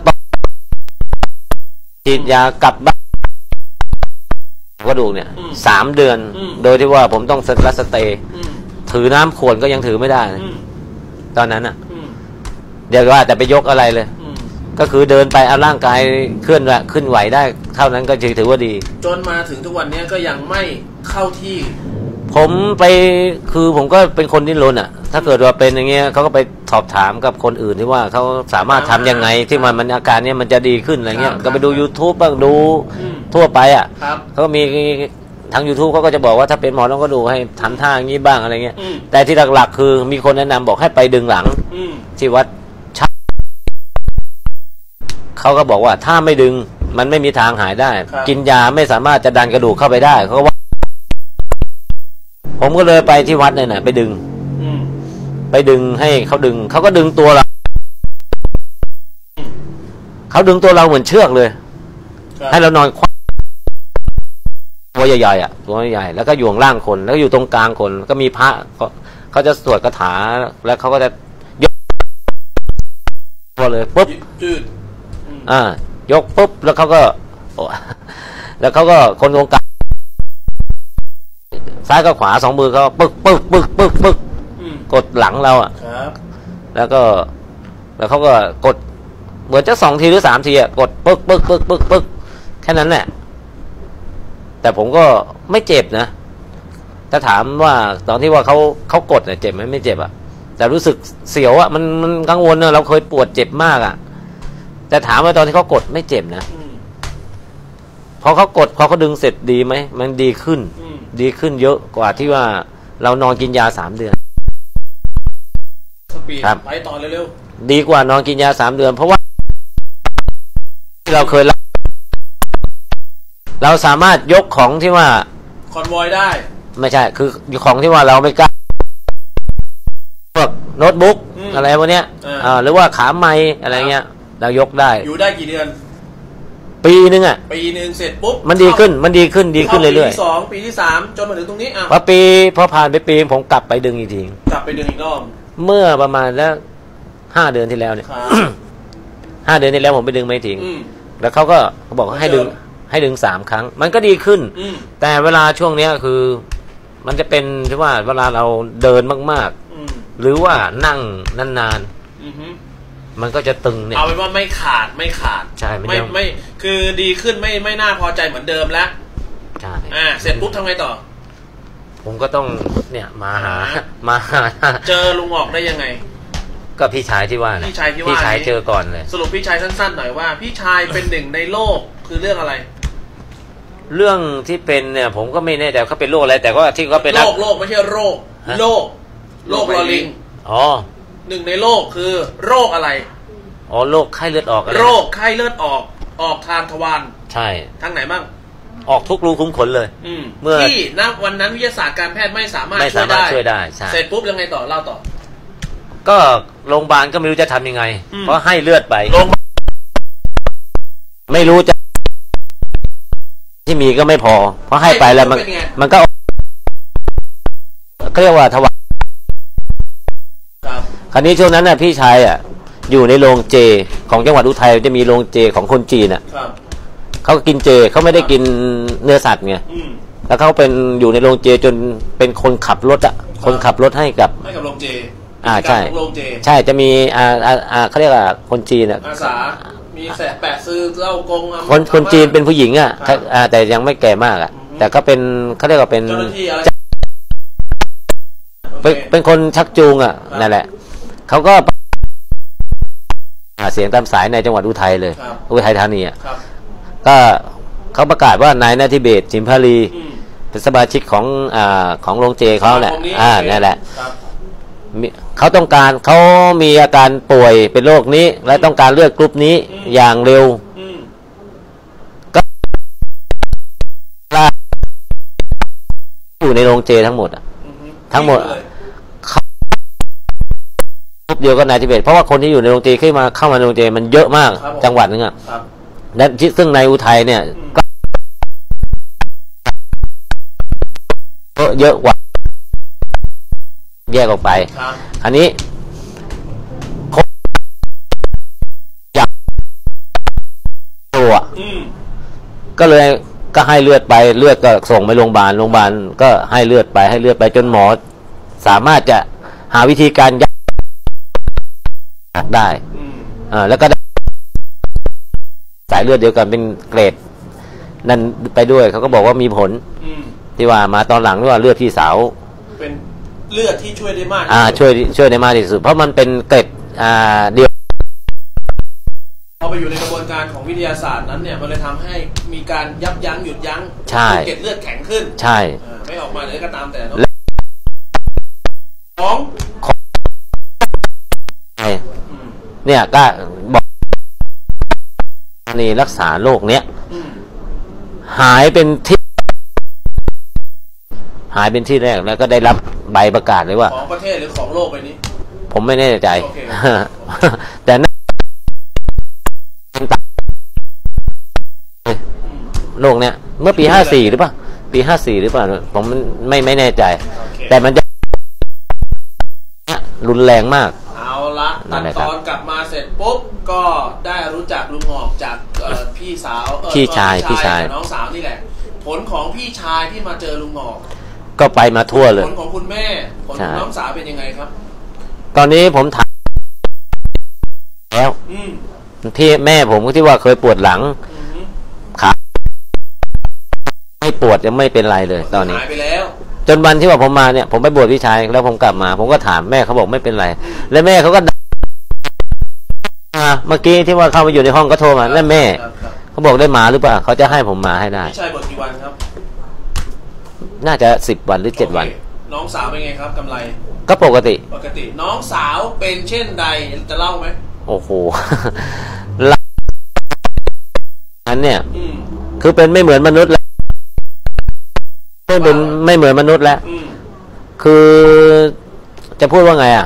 ฉีดยากลับบ้านกระดูกเนี่ย3 เดือน โดยที่ว่าผมต้องรัสเตย์อืมถือน้ำขวดก็ยังถือไม่ได้นะอืมตอนนั้นอ่ะอืมเดี๋ยวว่าแต่ไปยกอะไรเลยอืมก็คือเดินไปเอาร่างกายเคลื่อนไหวได้ เท่านั้นก็ถือว่าดีจนมาถึงทุกวันนี้ก็ยังไม่เข้าที่ผมไปคือผมก็เป็นคนดิ้นรนอ่ะ ถ้าเกิดว่าเป็นอย่างเงี้ยเขาก็ไปสอบถามกับคนอื่นที่ว่าเขาสามารถทำยังไงที่มันอาการเนี้ยมันจะดีขึ้นอะไรเงี้ยครับก็ไปดู YouTube บ้างดูอืมทั่วไปอ่ะครับเขาก็มีทาง YouTube เขาก็จะบอกว่าถ้าเป็นหมอต้องก็ดูให้ทำท่าอย่างนี้บ้างอะไรเงี้ยอืมแต่ที่หลักๆคือมีคนแนะนำบอกให้ไปดึงหลังอืมที่วัดชักเขาก็บอกว่าถ้าไม่ดึงมันไม่มีทางหายได้ครับกินยาไม่สามารถจะดันกระดูกเข้าไปได้เขาก็ว่า ผมก็เลยไปที่วัดเนี่ยนะไปดึงอืมไปดึงให้เขาดึงเขาก็ดึงตัวเราเขาดึงตัวเราเหมือนเชือกเลยครับให้เรานอนคว่ำตัวใหญ่ๆอ่ะตัวใหญ่ๆแล้วก็อยู่ข้างล่างคนแล้วก็อยู่ตรงกลางคนก็มีพระเขาจะสวดคาถาแล้วเขาก็จะยกตัวเลยปุ๊บจืดอืมยกปุ๊บแล้วเขาก็แล้วเขาก็คนตรงกลางซ้ายกับขวา2 มือเขาปึ๊กปึ๊กปึ๊กปึ๊กปึ๊กอืมกดหลังเราอ่ะครับแล้วเขาก็กดเหมือนจะ2 ทีหรือ3 ทีอ่ะกดปึ๊กปึ๊กปึ๊กปึ๊กปึ๊กแค่นั้นแหละแต่ผมก็ไม่เจ็บนะถ้าถามว่าตอนที่ว่าเขากดเนี่ยเจ็บไหมไม่เจ็บอ่ะแต่รู้สึกเสียวอ่ะมันกังวลนะเราเคยปวดเจ็บมากอ่ะแต่ถามว่าตอนที่เขากดไม่เจ็บนะอืมพอเขาดึงเสร็จดีไหมมันดีขึ้นอืมดีขึ้นเยอะกว่าที่ว่าเรานอนกินยา3 เดือนสปีดครับไปต่อเร็วดีกว่านอนกินยา3 เดือน เพราะว่าที่เราเคยเราสามารถยกของที่ว่าๆคอนวอยได้ไม่ใช่คือของที่ว่าเราไม่กล้าพวกโน้ตบุ๊กอืมอะไรพวกเนี้ย หรือว่าขาไม้อะไรเงี้ยเรายกได้อยู่ได้กี่เดือนปีนึงอ่ะปีหนึ่งเสร็จปุ๊บมันดีขึ้นดีขึ้นเรื่อยปีๆที่2ปีที่3จนมาถึงตรงนี้อ่ะพอผ่านไปปีผมกลับไปดึงอีกทีกลับไปดึงอีกรอบเมื่อประมาณแล้ว5 เดือนที่แล้วเนี่ยครับ 5 เดือนที่แล้วผมไปดึงไม่ถึงอืมแล้วเขาบอกว่าให้ดึง3 ครั้ง มันก็ดีขึ้นอืมแต่เวลาช่วงเนี้ยคือ มันจะเป็นที่ว่าเวลาเราเดินมากอืมๆ หรือว่านั่งนานอือฮึๆมันก็จะตึงเนี่ยเอาเป็นว่าไม่ขาดใช่ไม่ไม่ต้องไม่คือดีขึ้นไม่น่าพอใจเหมือนเดิมแล้วใช่เสร็จปุ๊บทำไงต่อผมก็ต้องเนี่ยมาหาเจอลุงออกได้ยังไงก็พี่ชายที่ว่าพี่ชายที่ว่าพี่ชายนี้เจอก่อนเลยสรุปพี่ชายสั้นๆหน่อยว่า พี่ชายเป็นหนึ่งในโลกคือเรื่องอะไรเรื่องที่เป็นเนี่ยผมก็ไม่แน่ใจเขาเป็นโรคอะไรแต่ก็ที่เขาเป็นโรคไม่ใช่โรค โรคลอลิงอ๋อหนึ่งในโลกคือโรคอะไรโรคไข้เลือดออกอะไรโรคไข้เลือดออกทางทวารใช่ทางไหนบ้างออกทุกรูขุมขนเลย เมื่อที่ณวันนั้นวิทยาศาสตร์การแพทย์ไม่สามารถช่วยได้ใช่เสร็จปุ๊บยังไงต่อเล่าต่อก็โรงพยาบาลก็ไม่รู้จะทำยังไงอืมเพราะให้เลือดไปโรงพยาบาลไม่รู้จะที่มีก็ไม่พอ เพราะให้ไปแล้วมันก็เขาเรียกว่าทวารครับคราวนี้ช่วงนั้นน่ะพี่ชายอยู่ในโรงเจของจังหวัดอุทัยจะมีโรงเจของคนจีนครับเขากินเจเขาไม่ได้กินเนื้อสัตว์ไงอืมแล้วเขาเป็นอยู่ในโรงเจจนเป็นคนขับรถคนขับรถให้กับโรงเจใช่ของโรงเจใช่จะมีเขาเรียกว่าคนจีนอ่ะอาสามีแสะแปะซื้อเหล้ากงคนจีนเป็นผู้หญิงอ่ะแต่ยังไม่แก่มากอ่ะแต่ก็เป็นเขาเรียกว่าเป็นเจ้าหน้าที่อะไรเป็นคนชักจูงอ่ะนั่นแหละเขาก็เสียงตามสายในจังหวัดอุทัยเลยอุทัยธานีอ่ะก็เขาประกาศว่านายนาทิเบศจิมพาลีเป็นสมาชิกของโรงเจเขาแหละนั่นแหละเขาต้องการเขามีอาการป่วยเป็นโรคนี้และต้องการเลือดกรุ๊ปนี้อย่างเร็วก็อยู่ในโรงเจทั้งหมดอ่ะทั้งหมดกรุ๊ปเดียวก็นายทิเบศเพราะว่าคนที่อยู่ในโรงเจเข้ามาในโรงเจมันเยอะมากจังหวัดนึงอ่ะและซึ่งในอุทัยเนี่ยก็เยอะกว่าแยกออกไปอันนี้อยากตัวก็เลยก็ให้เลือดไปเลือดก็ส่งไปโรงพยาบาลก็ให้เลือดไปจนหมอสามารถจะหาวิธีการยัดได้แล้วก็สายเลือดเดียวกันเป็นเกรดนั่นไปด้วยเขาก็บอกว่ามีผลที่ว่ามาตอนหลังว่าเลือดพี่สาวเป็นเลือดที่ช่วยได้มากช่วยได้มากที่สุดเพราะมันเป็นเกรดเดียวพอไปอยู่ในกระบวนการของวิทยาศาสตร์นั้นเนี่ยมันเลยทำให้มีการยับยั้งหยุดยั้งเกล็ดเลือดแข็งขึ้นใช่ไม่ออกมาเลยก็ตามแต่เนี่ยก็บอกนี่รักษาโรคเนี้ยหายเป็นที่แรกแล้วก็ได้รับใบประกาศเลยว่าของประเทศหรือของโลกไปนี้ผมไม่แน่ใจแต่โลกเนี้ยเมื่อปี54หรือเปล่าปี54หรือเปล่าผมไม่แน่ใจแต่มันจะรุนแรงมากเอาละตอนกลับมาเสร็จปุ๊บก็ได้รู้จักลุงหอกจากพี่สาวพี่ชายน้องสาวนี่แหละผลของพี่ชายที่มาเจอลุงหอกก็ไปมาทั่วเลยผลของคุณแม่ผลของน้องสาวเป็นยังไงครับตอนนี้ผมถามแล้วที่แม่ผมที่ว่าเคยปวดหลังขาไม่ปวดยังไม่เป็นไรเลยตอนนี้หายไปแล้วจนวันที่ว่าผมมาเนี่ยผมไปบวชพี่ชายแล้วผมกลับมาผมก็ถามแม่เขาบอกไม่เป็นไรแล้วแม่เขาก็เมื่อกี้ที่ว่าเข้ามาอยู่ในห้องก็โทรมาแล้วแม่เขาบอกได้มาหรือเปล่าเขาจะให้ผมมาให้ได้พี่ชายบวชกี่วันครับน่าจะ10 วันหรือ7 วันน้องสาวเป็นไงครับกำไรก็ปกติน้องสาวเป็นเช่นใดจะเล่าไหมโอ้โหอันเนี่ยคือเป็นไม่เหมือนมนุษย์แล้วไม่เหมือนมนุษย์แล้วคือจะพูดว่าไงอ่ะ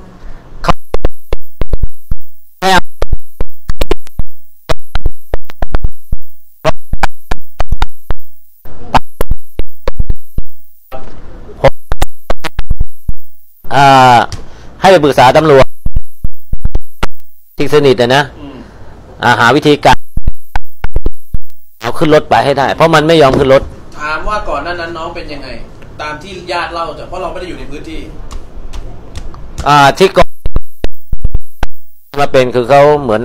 ให้ไปปรึกษาตำรวจที่สนิทนะหาวิธีการเอาขึ้นรถไปให้ได้เพราะมันไม่ยอมขึ้นรถถามว่าก่อนนั้นน้องเป็นยังไงตามที่ญาติเล่าจากเพราะเราไม่ได้อยู่ในพื้นที่ที่ก่อนมาเป็นคือเขาเหมือน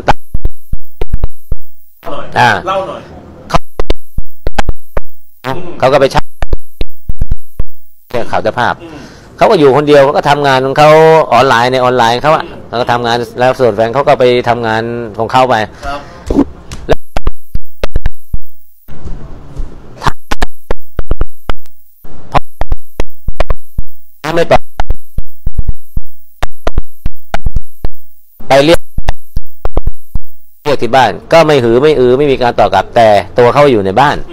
เล่าหน่อยเขาก็ไปชักข่าวภาพเขาก็อยู่คนเดียวเขาก็ทำงานของเขาออนไลน์ในออนไลน์เขาอะแล้วก็ทำงานแล้วส่วนแฟนเขาก็ไปทำงานของเขาไปไม่ตอบไปเรียกที่บ้านก็ไม่หือไม่ไม่มีการตอบกลับแต่ตัวเขาอยู่ในบ้าน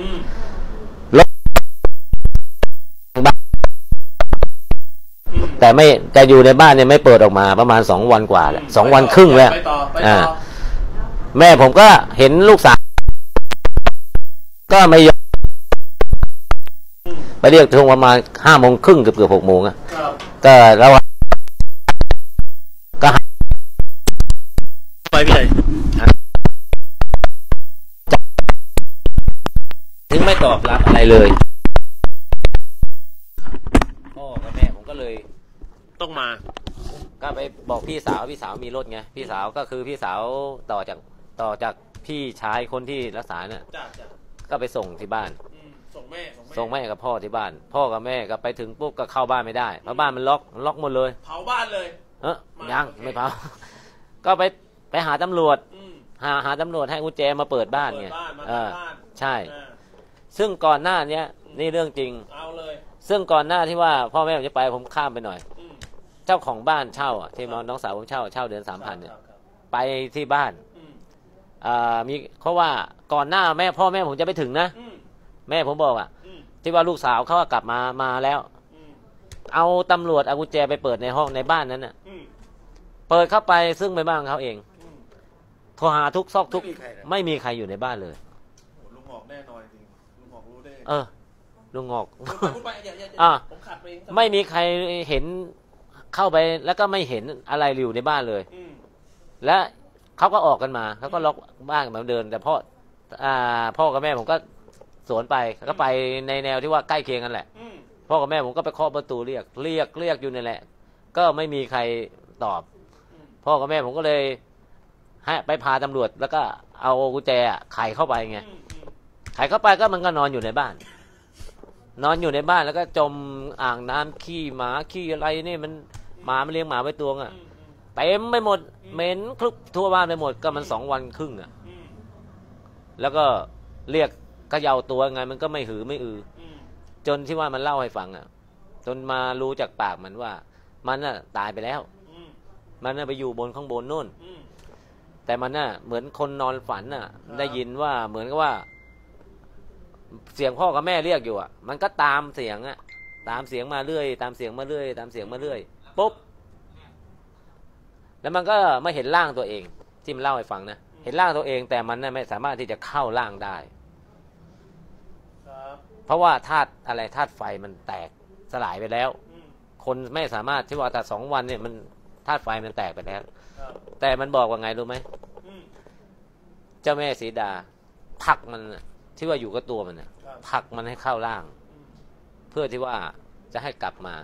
แต่ไม่จะอยู่ในบ้านเนี่ยไม่เปิดออกมาประมาณ2 วันกว่าแหละ2 วันครึ่งแล้วแม่ผมก็เห็นลูกสาวก็ไม่ยอมไปเรียกถึงประมาณ5:30เกือบ6 โมงอ่ะก็แล้วก็ไปพี่ใหญ่ถึงไม่ตอบรับอะไรเลยพ่อกับแม่ผมก็เลยต้องมาก็ไปบอกพี่สาวมีรถไงพี่สาวก็คือพี่สาวต่อจากพี่ชายคนที่รักษาเนี่ยก็ไปส่งที่บ้านส่งแม่กับพ่อที่บ้านพ่อกับแม่ก็ไปถึงปุ๊บก็เข้าบ้านไม่ได้เพราะบ้านมันล็อกหมดเลยเผาบ้านเลยยังไม่เผาก็ไปหาตำรวจหาตำรวจให้กุญแจมาเปิดบ้านไงใช่ซึ่งก่อนหน้านี้นี่เรื่องจริงเอาเลยซึ่งก่อนหน้าที่ว่าพ่อแม่ผมจะไปผมข้ามไปหน่อยเจ้าของบ้านเช่าที่น้องสาวผมเช่าเดือน 3,000 เนี่ยไปที่บ้านมีเขาว่าก่อนหน้าพ่อแม่ผมจะไปถึงนะแม่ผมบอกที่ว่าลูกสาวเขากลับมาแล้วเอาตำรวจเอากุญแจไปเปิดในห้องในบ้านนั้นน่ะเปิดเข้าไปซึ่งไปบ้านเขาเองโทรหาทุกซอกทุกไม่มีใครอยู่ในบ้านเลยลุงหอกแน่นอนจริงลุงหอกรู้ได้ลุงหอกผมขัดเองไม่มีใครเห็นเข้าไปแล้วก็ไม่เห็นอะไรอยู่ในบ้านเลยและเขาก็ออกกันมาเขาก็ล็อกบ้านมาเดินแต่พ่อกับแม่ผมก็สวนไปก็ไปในแนวที่ว่าใกล้เคียงกันแหละพ่อกับแม่ผมก็ไปเคาะประตูเรียกอยู่นั่นแหละก็ไม่มีใครตอบพ่อกับแม่ผมก็เลยให้ไปพาตำรวจแล้วก็เอากุญแจไขเข้าไปไงไขเข้าไปก็มันก็นอนอยู่ในบ้านแล้วก็จมอ่างน้ำขี้หมาขี้อะไรนี่มันหมาเลี้ยงหมาไว้ตัวเต็มไปหมดเหม็นคลุกทั่วบ้านไปหมดก็มัน2 วันครึ่งแล้วก็เรียกกระเยาตัวไงมันก็ไม่หือไม่อือจนที่ว่ามันเล่าให้ฟังจนมารู้จากปากมันว่ามันตายไปแล้วมันไปอยู่ข้างบนนู่นแต่มันเหมือนคนนอนฝันได้ยินว่าเหมือนกับว่าเสียงพ่อกับแม่เรียกอยู่มันก็ตามเสียงมาเรื่อยปุ๊บแล้วมันก็ไม่เห็นร่างตัวเองที่มันเล่าให้ฟังนะเห็นร่างตัวเองแต่มันไม่สามารถที่จะเข้าร่างได้เพราะว่าธาตุไฟมันแตกสลายไปแล้วคนไม่สามารถที่ว่าแต่2 วันเนี่ยมันธาตุไฟมันแตกไปแล้วแต่มันบอกว่าไงรู้ไหมเจ้าแม่สีดาผลักมันที่ว่าอยู่กับตัวมันผลักมันให้เข้าร่างเพื่อที่ว่าจะให้กลับมา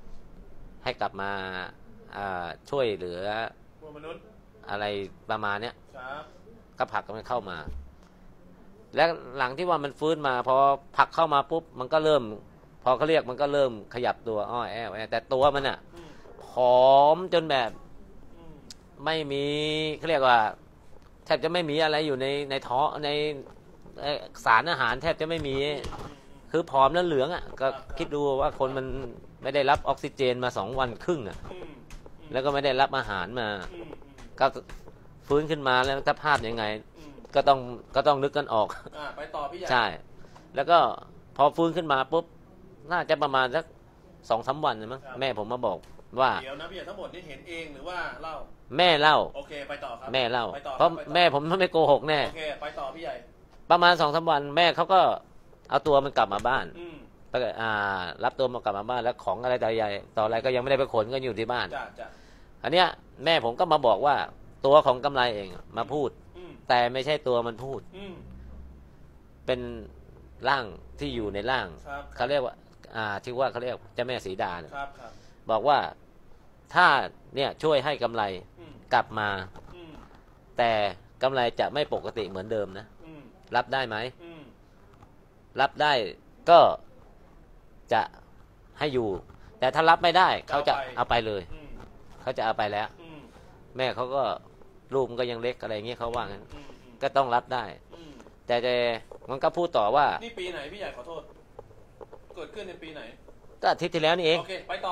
ช่วยเหลือมนุษย์อะไรประมาณเนี้ยก็ผลักมันเข้ามาและหลังที่ว่ามันฟื้นมาพอผลักเข้ามาปุ๊บมันก็เริ่มพอเขาเรียกมันก็เริ่มขยับตัวแต่ตัวมันผอมจนแบบไม่มีเขาเรียกว่าแทบจะไม่มีอะไรอยู่ในท้องในสารอาหารแทบจะไม่มีคือผอมแล้วเหลืองก็คิดดูว่าคนมันไม่ได้รับออกซิเจนมา2 วันครึ่งแล้วก็ไม่ได้รับอาหารมาก็ฟื้นขึ้นมาแล้วสภาพยังไงก็ต้องนึกกันออกไปต่อพี่ใหญ่ใช่แล้วก็พอฟื้นขึ้นมาปุ๊บน่าจะประมาณสัก 2-3 วันมั้งแม่ผมมาบอกว่าเดี๋ยวนะพี่ใหญ่ทั้งหมดนี่เห็นเองหรือว่าเล่าแม่เล่าโอเคไปต่อครับแม่เล่าเพราะแม่ผมไม่โกหกแน่โอเคไปต่อพี่ใหญ่ประมาณ 2-3 วันแม่เขาก็เอาตัวมันกลับมาบ้านรับตัวมันกลับมาบ้านแล้วของอะไรต่ออะไรก็ยังไม่ได้ไปขนก็อยู่ที่บ้านอันเนี้ยแม่ผมก็มาบอกว่าตัวของกำไรเองมาพูดแต่ไม่ใช่ตัวมันพูดเป็นร่างที่อยู่ในร่างเขาเรียกว่าที่ว่าเขาเรียกเจ้าแม่สีดาเนี่ยบอกว่าถ้าเนี่ยช่วยให้กำไรกลับมาแต่กำไรจะไม่ปกติเหมือนเดิมนะรับได้ไหมรับได้ก็จะให้อยู่แต่ถ้ารับไม่ได้เขาจะเอาไปเลยเขาจะเอาไปแล้วแม่เขาก็ลูกมันก็ยังเล็กอะไรเงี้ยเขาว่างั้นก็ต้องรับได้แต่มันก็พูดต่อว่านี่ปีไหนพี่ใหญ่ขอโทษเกิดขึ้นในปีไหนก็อาทิตย์ที่แล้วนี่เองโอเคไปต่อ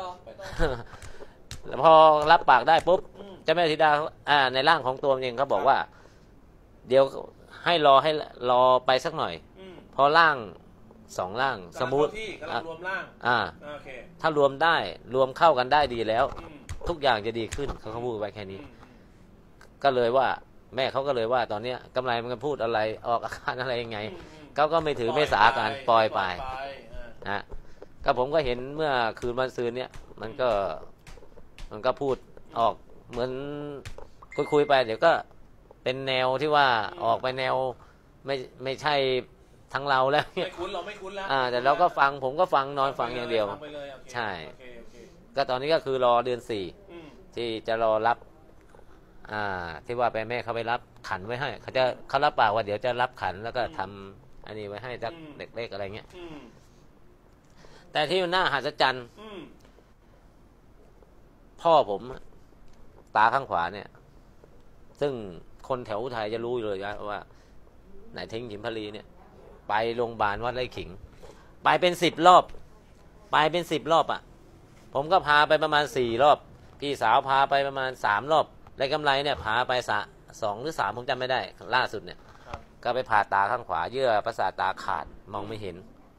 แล้วพอรับปากได้ปุ๊บเจ้าแม่ธิดาในร่างของตัวเองเขาบอกว่าเดี๋ยวให้รอไปสักหน่อยพอร่าง2 ร่างสมูทกำลังรวมร่างถ้ารวมได้รวมเข้ากันได้ดีแล้วทุกอย่างจะดีขึ้นเขาพูดไว้แค่นี้ก็เลยว่าแม่เขาก็เลยว่าตอนเนี้ยกำไรมันพูดอะไรออกอาการอะไรยังไงเขาก็ไม่ถือไม่สาการปล่อยไปนะก็ผมก็เห็นเมื่อคืนวันซืนเนี้ยมันก็พูดออกเหมือนคุยไปเดี๋ยวก็เป็นแนวที่ว่าออกไปแนวไม่ใช่ทั้งเราแล้วไม่คุ้นเราไม่คุ้นแล้วแต่เราก็ฟังผมก็ฟังนอนฟังอย่างเดียวใช่ก็ตอนนี้ก็คือรอเดือน4 ที่จะรอรับที่ว่าไปแม่เขาไปรับขันไว้ให้เขารับปากว่าเดี๋ยวจะรับขันแล้วก็ทำอันนี้ไว้ให้สักเด็กๆอะไรเงี้ยแต่ที่น่าหัศจรรย์พ่อผมตาข้างขวาเนี่ยซึ่งคนแถวอุทัยจะรู้เลยนะว่าไหนทิ้งฉิมพลีเนี่ยไปโรงพยาบาลวัดไร่ขิงไปเป็น10 รอบไปเป็น10 รอบอ่ะผมก็พาไปประมาณ4 รอบพี่สาวพาไปประมาณ3 รอบได้กำไรเนี่ยพาไป2 หรือ 3ผมจำไม่ได้ล่าสุดเนี่ยก็ไปผ่าตาข้างขวาเยื่อประสาทตาขาดมองไม่เห็น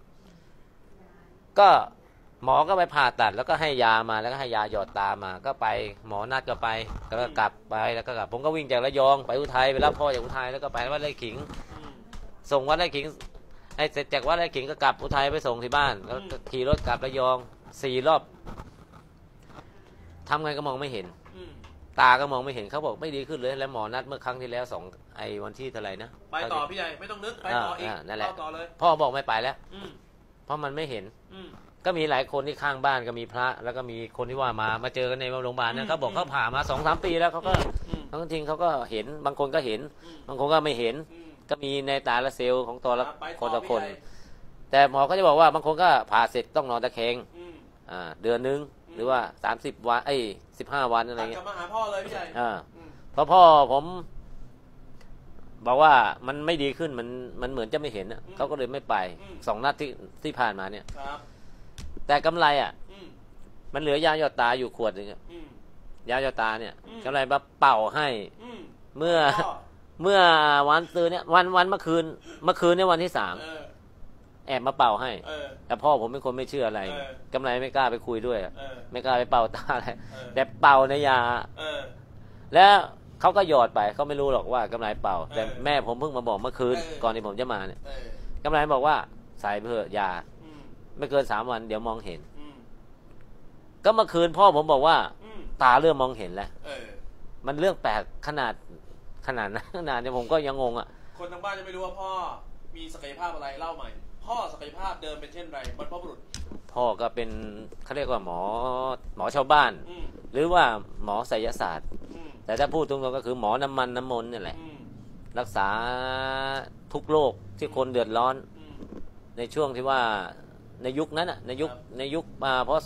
ก็หมอก็ไปผ่าตัดแล้วก็ให้ยามาแล้วก็ให้ยาหยอดตามาก็ไปหมอนัดก็ไปแล้วก็กลับไปแล้วก็กลับผมก็วิ่งจากระยองไปอุทัยไปรับพ่อจากอุทัยแล้วก็ไปวัดไร่ขิงส่งวัดไร่ขิงเสร็จจากวัดไร่ขิงก็กลับอุทัยไปส่งที่บ้านแล้วขี่รถกลับระยอง4 รอบทำไงก็มองไม่เห็นตาก็มองไม่เห็นเขาบอกไม่ดีขึ้นเลยแล้วหมอนัดเมื่อครั้งที่แล้ววันที่เท่าไหร่นะไปต่อพี่ใหญ่ไม่ต้องนึกไปต่ออีกนั่นแหละต่อเลยพ่อบอกไม่ไปแล้วเพราะมันไม่เห็นก็มีหลายคนที่ข้างบ้านก็มีพระแล้วก็มีคนที่ว่ามาเจอกันในโรงพยาบาลเนี่ยเขาบอกเขาผ่ามา2-3 ปีแล้วเขาก็บางทีเขาก็เห็นบางคนก็เห็นบางคนก็ไม่เห็นก็มีในตาละเซลล์ของตัวละคนแต่หมอก็จะบอกว่าบางคนก็ผ่าเสร็จต้องนอนตะแคงเดือนนึงหรือว่า30 วัน15 วันอะไรเงี้ยมาหาพ่อเลยพี่ใหญ่เพราะพ่อผมบอกว่ามันไม่ดีขึ้นมันเหมือนจะไม่เห็นเขาก็เลยไม่ไป2 นัดที่ผ่านมาเนี่ยแต่กำไรมันเหลือยาหยอดตาอยู่ขวดนึงยาหยอดตาเนี่ยกำไรมาเป่าให้เมื่อวันตื่นเนี่ยวันเมื่อคืนเนี่ยวันที่3แอบมาเป่าให้แต่พ่อผมเป็นคนไม่เชื่ออะไรกำไรไม่กล้าไปคุยด้วยไม่กล้าไปเป่าตาอะไรแต่เป่าในยาแล้วเขาก็หยอดไปเขาไม่รู้หรอกว่ากำไรเป่าแต่แม่ผมเพิ่งมาบอกเมื่อคืนก่อนที่ผมจะมาเนี่ยกำไรบอกว่าใส่เพื่อยาไม่เกิน3 วันเดี๋ยวมองเห็นก็เมื่อคืนพ่อผมบอกว่าตาเริ่มมองเห็นแล้วมันเรื่องแปลกขนาดเนี่ยผมก็ยังงงคนทางบ้านจะไม่รู้ว่าพ่อมีศักยภาพอะไรเล่าใหม่พ่อศักยภาพเดิมเป็นเช่นไรบรรพบุรุษพ่อก็เป็นเขาเรียกว่าหมอชาวบ้านหรือว่าหมอไสยศาสตร์แต่ถ้าพูดตรงๆก็คือหมอน้ำมันน้ำมนต์นี่แหละรักษาทุกโรคที่คนเดือดร้อนในช่วงที่ว่าในยุคนั้นในยุคพศ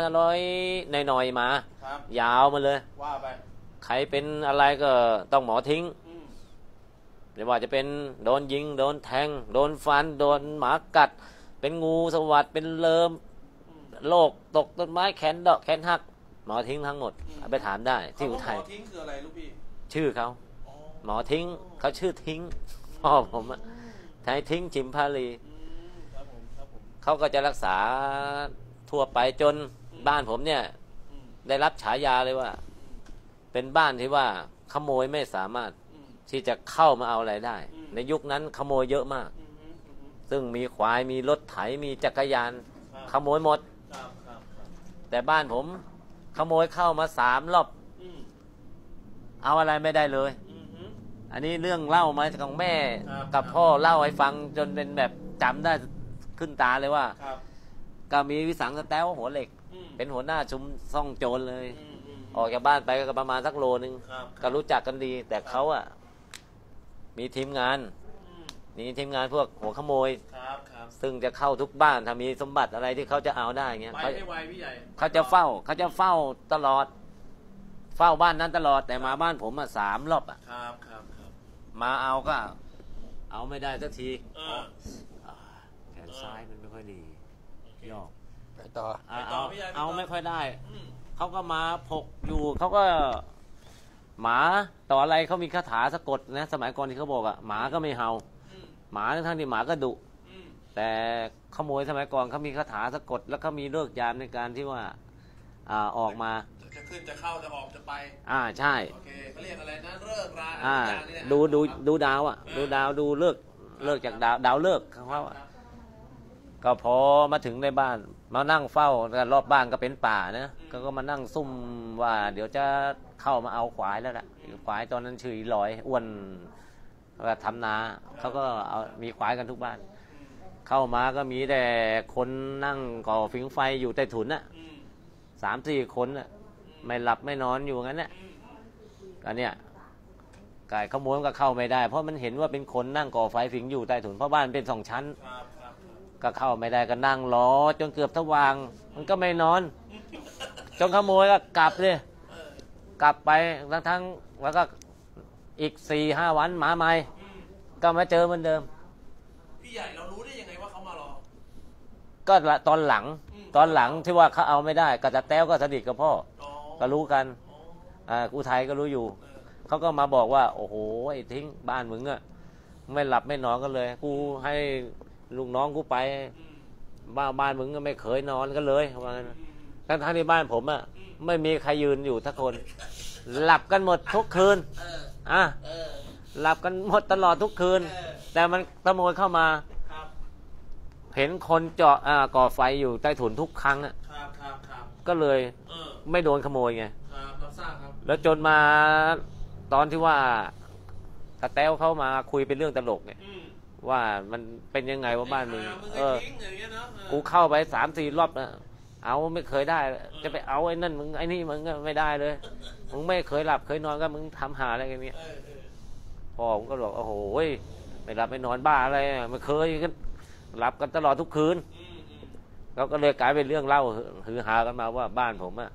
2500หน่อยๆมายาวมาเลยว่าไปใครเป็นอะไรก็ต้องหมอทิ้งไม่ว่าจะเป็นโดนยิงโดนแทงโดนฟันโดนหมากัดเป็นงูสวัสดเป็นเลิมโรคตกต้นไม้แขนหักหมอทิ้งทั้งหมดไปถามได้ที่อุทัยหมอทิ้งคืออะไรลูกพี่ชื่อเขาหมอทิ้งเขาชื่อทิ้งพ่อผมไทยทิ้งฉิมพลีเขาก็จะรักษาทั่วไปจนบ้านผมเนี่ยได้รับฉายาเลยว่าเป็นบ้านที่ว่าขโมยไม่สามารถที่จะเข้ามาเอาอะไรได้ในยุคนั้นขโมยเยอะมากซึ่งมีควายมีรถไถมีจักรยานขโมยหมดแต่บ้านผมขโมยเข้ามา3 รอบเอาอะไรไม่ได้เลยอันนี้เรื่องเล่ามาจากของแม่กับพ่อเล่าให้ฟังจนเป็นแบบจำได้ขึ้นตาเลยว่าก็มีวิสังสแต้วหัวเหล็กเป็นหัวหน้าชุมซ่องโจรเลยออกจากบ้านไปก็ประมาณสักโลนึงก็รู้จักกันดีแต่เขามีทีมงานพวกหัวขโมยซึ่งจะเข้าทุกบ้านถ้ามีสมบัติอะไรที่เขาจะเอาได้เงี้ยเขาจะเฝ้าตลอดเฝ้าบ้านนั้นตลอดแต่มาบ้านผม3 รอบมาเอาก็เอาไม่ได้สักทีแขนซ้ายมันไม่ค่อยดีย่อไปต่อเอาไม่ค่อยได้เขาก็มาพกอยู่เขาก็หมาต่ออะไรเขามีคาถาสะกดนะสมัยก่อนที่เขาบอกหมาก็ไม่เห่าหมาทั้งที่หมาก็ดุแต่ขโมยสมัยก่อนเขามีคาถาสะกดแล้วเขามีเลิกยามในการที่ว่าออกมาจะขึ้นจะเข้าจะออกจะไปใช่โอเคเขาเรียกอะไรนะเลิกราดูดาวดูดาวดูเลิกจากดาวเลิกเขาก็พอมาถึงในบ้านมานั่งเฝ้ารอบบ้านก็เป็นป่านะก็มานั่งซุ่มว่าเดี๋ยวจะเข้ามาเอาควายแล้วล่ะควายตอนนั้นชื่อลอยอ้วนก็ทำนาเขาก็เอามีควายกันทุกบ้านเข้ามาก็มีแต่คนนั่งก่อฝิงไฟอยู่ใต้ถุน3-4 คนไม่หลับไม่นอนอยู่งั้นเนี่ยก็เนี่ยไก่ขโมยก็เข้าไม่ได้เพราะมันเห็นว่าเป็นคนนั่งก่อไฟผิงอยู่ใต้ถุนเพราะบ้านเป็น2 ชั้นก็เข้าไม่ได้ก็นั่งรอจนเกือบสว่างมันก็ไม่นอนจนขโมยก็กลับเลยกลับไปทั้งแล้วก็อีก 4-5 วันหมาใหม่ก็มาเจอเหมือนเดิมพี่ใหญ่เรารู้ได้ยังไงว่าเขามารอก็ตอนหลังที่ว่าเขาเอาไม่ได้ก็จะแต้วก็สนิทกับพ่อก็รู้กันอุทัยก็รู้อยู่เขาก็มาบอกว่าโอ้โหไอ้ทิ้งบ้านมึงอะไม่หลับไม่นอนกันเลยกูให้ลูกน้องกูไปบ้านมึงก็ไม่เคยนอนกันเลยว่าทั้งที่บ้านผมอะไม่มีใครยืนอยู่ทุกคนหลับกันหมดทุกคืนหลับกันหมดตลอดทุกคืนแต่มันขโมยเข้ามาเห็นคนเจาะก่อไฟอยู่ใต้ถุนทุกครั้งอะก็เลยไม่โดนขโมยไงแล้วจนมาตอนที่ว่าตาแต้วเข้ามาคุยเป็นเรื่องตลกเนี่ยว่ามันเป็นยังไงว่าบ้านมึงกูเข้าไป3-4 รอบนะเอาไม่เคยได้จะไปเอาไอ้นั่นมึงไอ้นี่มึงก็ไม่ได้เลยมึงไม่เคยหลับเคยนอนก็มึงทำหาอะไรกันเนี้ยพ่อผมก็บอกโอ้โหไม่หลับไม่นอนบ้าอะไรไม่เคยกันหลับกันตลอดทุกคืนเราก็เลยกลายเป็นเรื่องเล่าฮือฮากันมาว่าบ้านผมอะ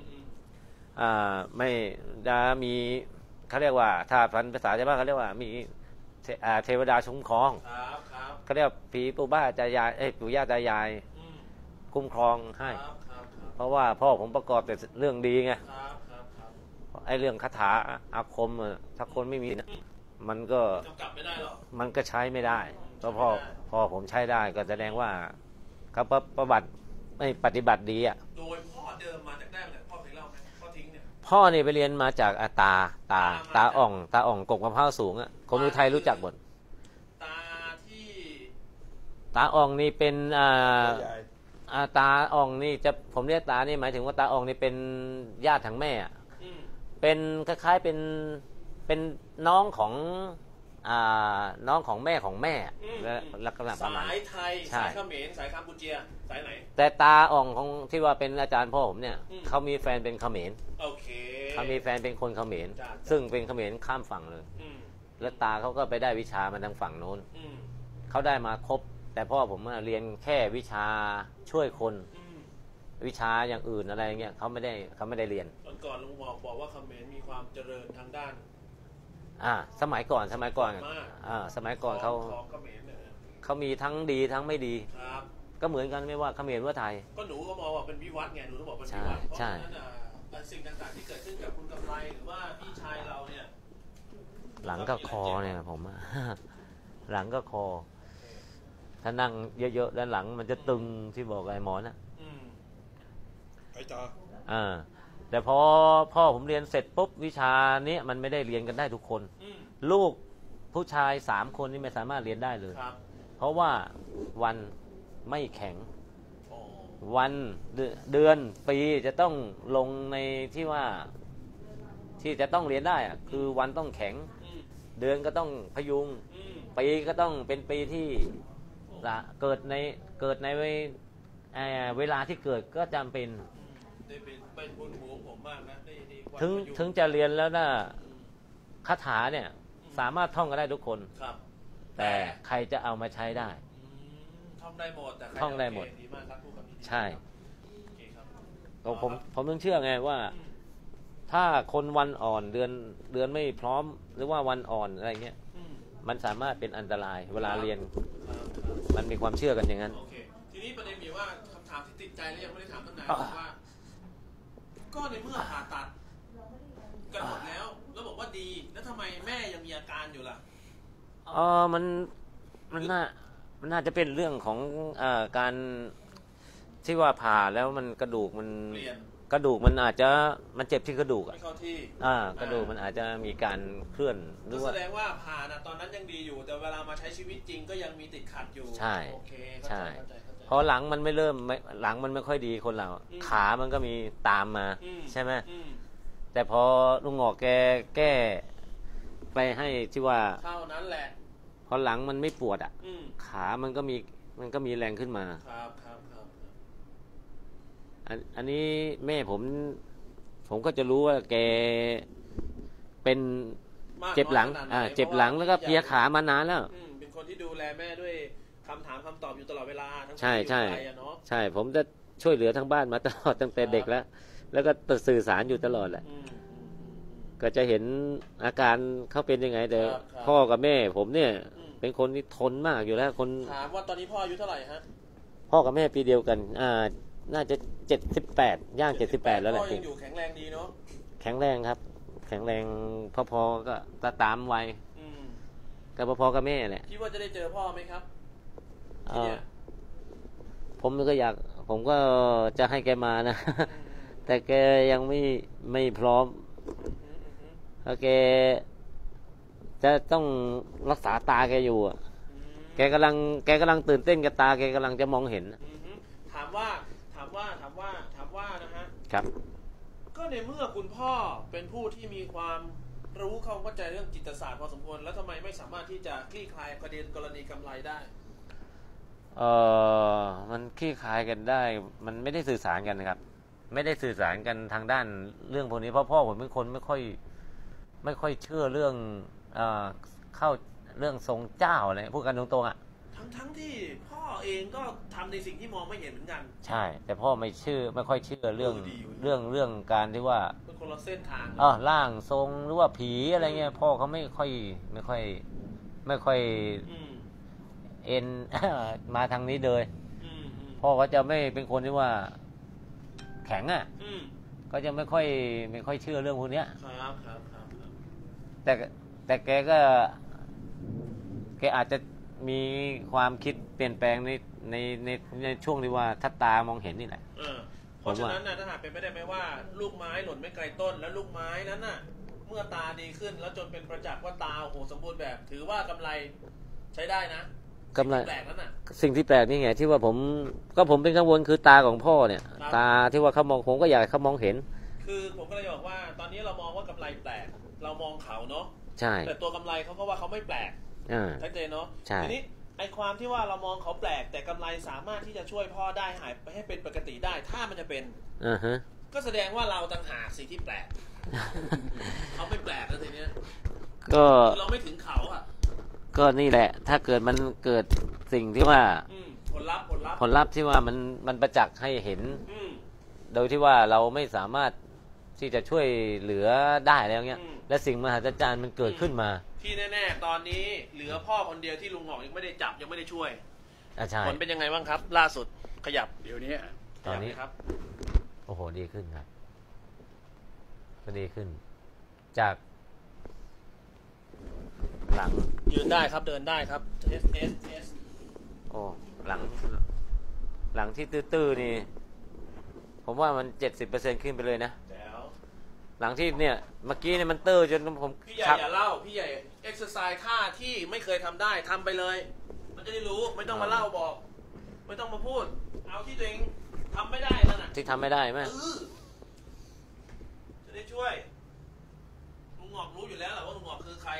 ไม่จะมีเขาเรียกว่าถ้าภาษาชาวบ้านเขาเรียกว่ามีเทวดาคุ้มครองเขาเรียกผีปู่ย่าตายายปู่ย่าตายายคุ้มครองให้เพราะว่าพ่อผมประกอบแต่เรื่องดีไงไอ้เรื่องคาถาอาคมถ้าคนไม่มีนะมันก็มันก็ใช้ไม่ได้เพราะพ่อผมใช้ได้ก็แสดงว่าเขาประวัติไม่ปฏิบัติดีอ่ะโดยพ่อเดิมมาจากได้มาจากพ่อเคยเล่าไหมพ่อทิ้งเนี่ยพ่อนี่ไปเรียนมาจากตาอ่องกบมะพร้าวสูงอ่ะคนอุทัยรู้จักหมดตาอ่องนี่เป็นตาอ่องนี่จะผมเรียกตานี่หมายถึงว่าตาอ่องนี่เป็นญาติทางแม่เป็นคล้ายๆเป็นน้องของแม่ของแม่และลักษณะประมาณสายไทยสายเขมรสายกัมพูเชียสายไหนแต่ตาอ่องของที่ว่าเป็นอาจารย์พ่อผมเนี่ยเขามีแฟนเป็นเขมรโอเคเขามีแฟนเป็นคนเขมรซึ่งเป็นเขมรข้ามฝั่งเลยแล้วตาเขาก็ไปได้วิชามาทางฝั่งโน้นเขาได้มาครบแต่พ่อผมเรียนแค่วิชาช่วยคนวิชาอย่างอื่นอะไรเงี้ยเขาไม่ได้เรียนก่อนลุงบอกว่าเขมรมีความเจริญทางด้านสมัยก่อนเขามีทั้งดีทั้งไม่ดีก็เหมือนกันไม่ว่าเขมรว่าไทยก็หนูก็มองว่าเป็นวิวัฒน์ไงหนูต้องบอกเป็นวิวัฒน์เพราะฉะนั้นสิ่งต่างๆที่เกิดขึ้นกับคุณกำไรหรือว่าพี่ชายเราเนี่ยหลังก็คอเนี่ยผมหลังก็คอถ้านั่งเยอะๆแล้วหลังมันจะตึงที่บอกไอ้หมอนะไอ้จ้าแต่พอพ่อผมเรียนเสร็จปุ๊บวิชานี้มันไม่ได้เรียนกันได้ทุกคนลูกผู้ชาย3 คนนี่ไม่สามารถเรียนได้เลยเพราะว่าวันไม่แข็งวันเดือนปีจะต้องลงในที่ว่าที่จะต้องเรียนได้คือวันต้องแข็งเดือนก็ต้องพยุงปีก็ต้องเป็นปีที่เกิดในเวลาที่เกิดก็จำเป็นเป็นบุญหูผมมากนะถึงจะเรียนแล้วนะคาถาเนี่ยสามารถท่องกันได้ทุกคนแต่ใครจะเอามาใช้ได้ท่องได้หมดแต่ท่องได้หมดใช่ผมต้องเชื่อไงว่าถ้าคนวันอ่อนเดือนไม่พร้อมหรือว่าวันอ่อนอะไรเงี้ยมันสามารถเป็นอันตรายเวลาเรียนมันมีความเชื่อกันอย่างนั้นทีนี้ประเด็นมีว่าคำถามที่ติดใจแล้วยังไม่ได้ถามตั้งนานว่าก็ในเมื่อผ่าตัดกันหมดแล้วบอกว่าดีแล้วทำไมแม่ยังมีอาการอยู่ล่ะมันน่าจะเป็นเรื่องของการที่ว่าผ่าแล้วมันกระดูกมันอาจจะมันเจ็บที่กระดูกไม่เข้าที่กระดูกมันอาจจะมีการเคลื่อนหรือว่าแสดงว่าผ่าตอนนั้นยังดีอยู่แต่เวลามาใช้ชีวิตจริงก็ยังมีติดขัดอยู่ใช่โอเคใช่พอหลังมันหลังมันไม่ค่อยดีคนเราขามันก็มีตามมาใช่ไหมแต่พอลุงหงอกแกแก้ไปให้ที่ว่าเท่านั้นแหละพอหลังมันไม่ปวดขามันก็มีแรงขึ้นมาครับอันนี้แม่ผมผมก็จะรู้ว่าแกเป็นเจ็บหลังเจ็บหลังแล้วก็เพลียขามานานแล้วเป็นคนที่ดูแลแม่ด้วยคำถามคำตอบอยู่ตลอดเวลาทั้งใช่ผมจะช่วยเหลือทั้งบ้านมาตลอดตั้งแต่เด็กแล้วก็สื่อสารอยู่ตลอดแหละก็จะเห็นอาการเขาเป็นยังไงแต่พ่อกับแม่ผมเนี่ยเป็นคนที่ทนมากอยู่แล้วคนถามว่าตอนนี้พ่ออายุเท่าไหร่ฮะพ่อกับแม่ปีเดียวกันน่าจะ78ย่าง78แล้วแหละพ่อยังอยู่แข็งแรงดีเนาะแข็งแรงครับแข็งแรงพอๆก็ตามวัยก็พอๆกับแม่แหละคิดว่าจะได้เจอพ่อไหมครับผมก็อยากผมก็จะให้แกมานะแต่แกยังไม่พร้อมถ้าแกจะต้องรักษาตาแกอยู่แกกำลังตื่นเต้นกับตาแกกำลังจะมองเห็นถามว่านะฮะครับก็ในเมื่อคุณพ่อเป็นผู้ที่มีความรู้เข้าใจเรื่องจิตศาสตร์พอสมควรแล้วทำไมไม่สามารถที่จะคลี่คลายประเด็นกรณีกำไรได้มันคลี่คลายกันได้มันไม่ได้สื่อสารกันนะครับไม่ได้สื่อสารกันทางด้านเรื่องพวกนี้เพราะพ่อผมเป็นคนไม่ค่อยเชื่อเรื่องเข้าเรื่องทรงเจ้าอะไรพูดกันตรงๆทั้งที่พ่อเองก็ทำในสิ่งที่มองไม่เห็นเหมือนกันใช่แต่พ่อไม่ค่อยเชื่อเรื่องการที่ว่าเป็นคนละเส้นทางร่างทรงหรือว่าผีอะไรเงี้ยพ่อเขาไม่ค่อยเอ็นมาทางนี้เลยพ่อเขาจะไม่เป็นคนที่ว่าแข็งก็จะไม่ค่อยเชื่อเรื่องพวกนี้ครับแต่แกอาจจะมีความคิดเปลี่ยนแปลงในช่วงที่ว่าทัดตามองเห็นนี่แหละเพราะฉะนั้นนะถ้าหากเป็นไปได้ไหมว่าลูกไม้หล่นไม่ไกลต้นแล้วลูกไม้นั้นน่ะเมื่อตาดีขึ้นแล้วจนเป็นประจักษ์ว่าตาโอ้โหสมบูรณ์แบบถือว่ากำไรใช้ได้นะกำไรสิ่งที่แปลกนี่ไงที่ว่าผมเป็นกังวลคือตาของพ่อเนี่ยตาที่ว่าเขามองผมก็อยากให้เขามองเห็นคือผมก็เลยบอกว่าตอนนี้เรามองว่ากำไรแปลกเรามองเขาเนาะใช่แต่ตัวกำไรเขาก็ว่าเขาไม่แปลกชัดเจนเนาะทีนี้ไอความที่ว่าเรามองเขาแปลกแต่กำไรสามารถที่จะช่วยพ่อได้หายไปให้เป็นปกติได้ถ้ามันจะเป็นก็แสดงว่าเราต่างหากสิ่งที่แปลกเขาไม่แปลกแล้วทีเนี้ยก็เราไม่ถึงเขาก็นี่แหละถ้าเกิดมันเกิดสิ่งที่ว่าผลลัพธ์ที่ว่ามันประจักษ์ให้เห็นโดยที่ว่าเราไม่สามารถที่จะช่วยเหลือได้แล้วเงี้ยและสิ่งมหัศจรรย์มันเกิดขึ้นมาที่แน่ๆตอนนี้เหลือพ่อคนเดียวที่ลุงหงอกยังไม่ได้จับยังไม่ได้ช่วยผลเป็นยังไงบ้างครับล่าสุดขยับเดี๋ยวนี้ตอนนี้ครับโอ้โหดีขึ้นครับก็ดีขึ้นจากหลังยืนได้ครับเดินได้ครับS โอ้หลังที่ตื้อๆนี่ผมว่ามัน 70% ขึ้นไปเลยนะหลังที่เนี่ยเมื่อกี้เนี่ยมันตื้อจนผมพี่ใหญ่อย่าเล่าพี่ใหญ่เอ็กซ์ไซส์ท่าที่ไม่เคยทำได้ทำไปเลยมันจะได้รู้ไม่ต้องมาเล่าบอกไม่ต้องมาพูดเอาที่ตัวเองทำไม่ได้นั่นน่ะที่ทำไม่ได้ไหมจะได้ช่วยลุงหงอกรู้อยู่แล้วแหละว่าลุงหงอกคือใคร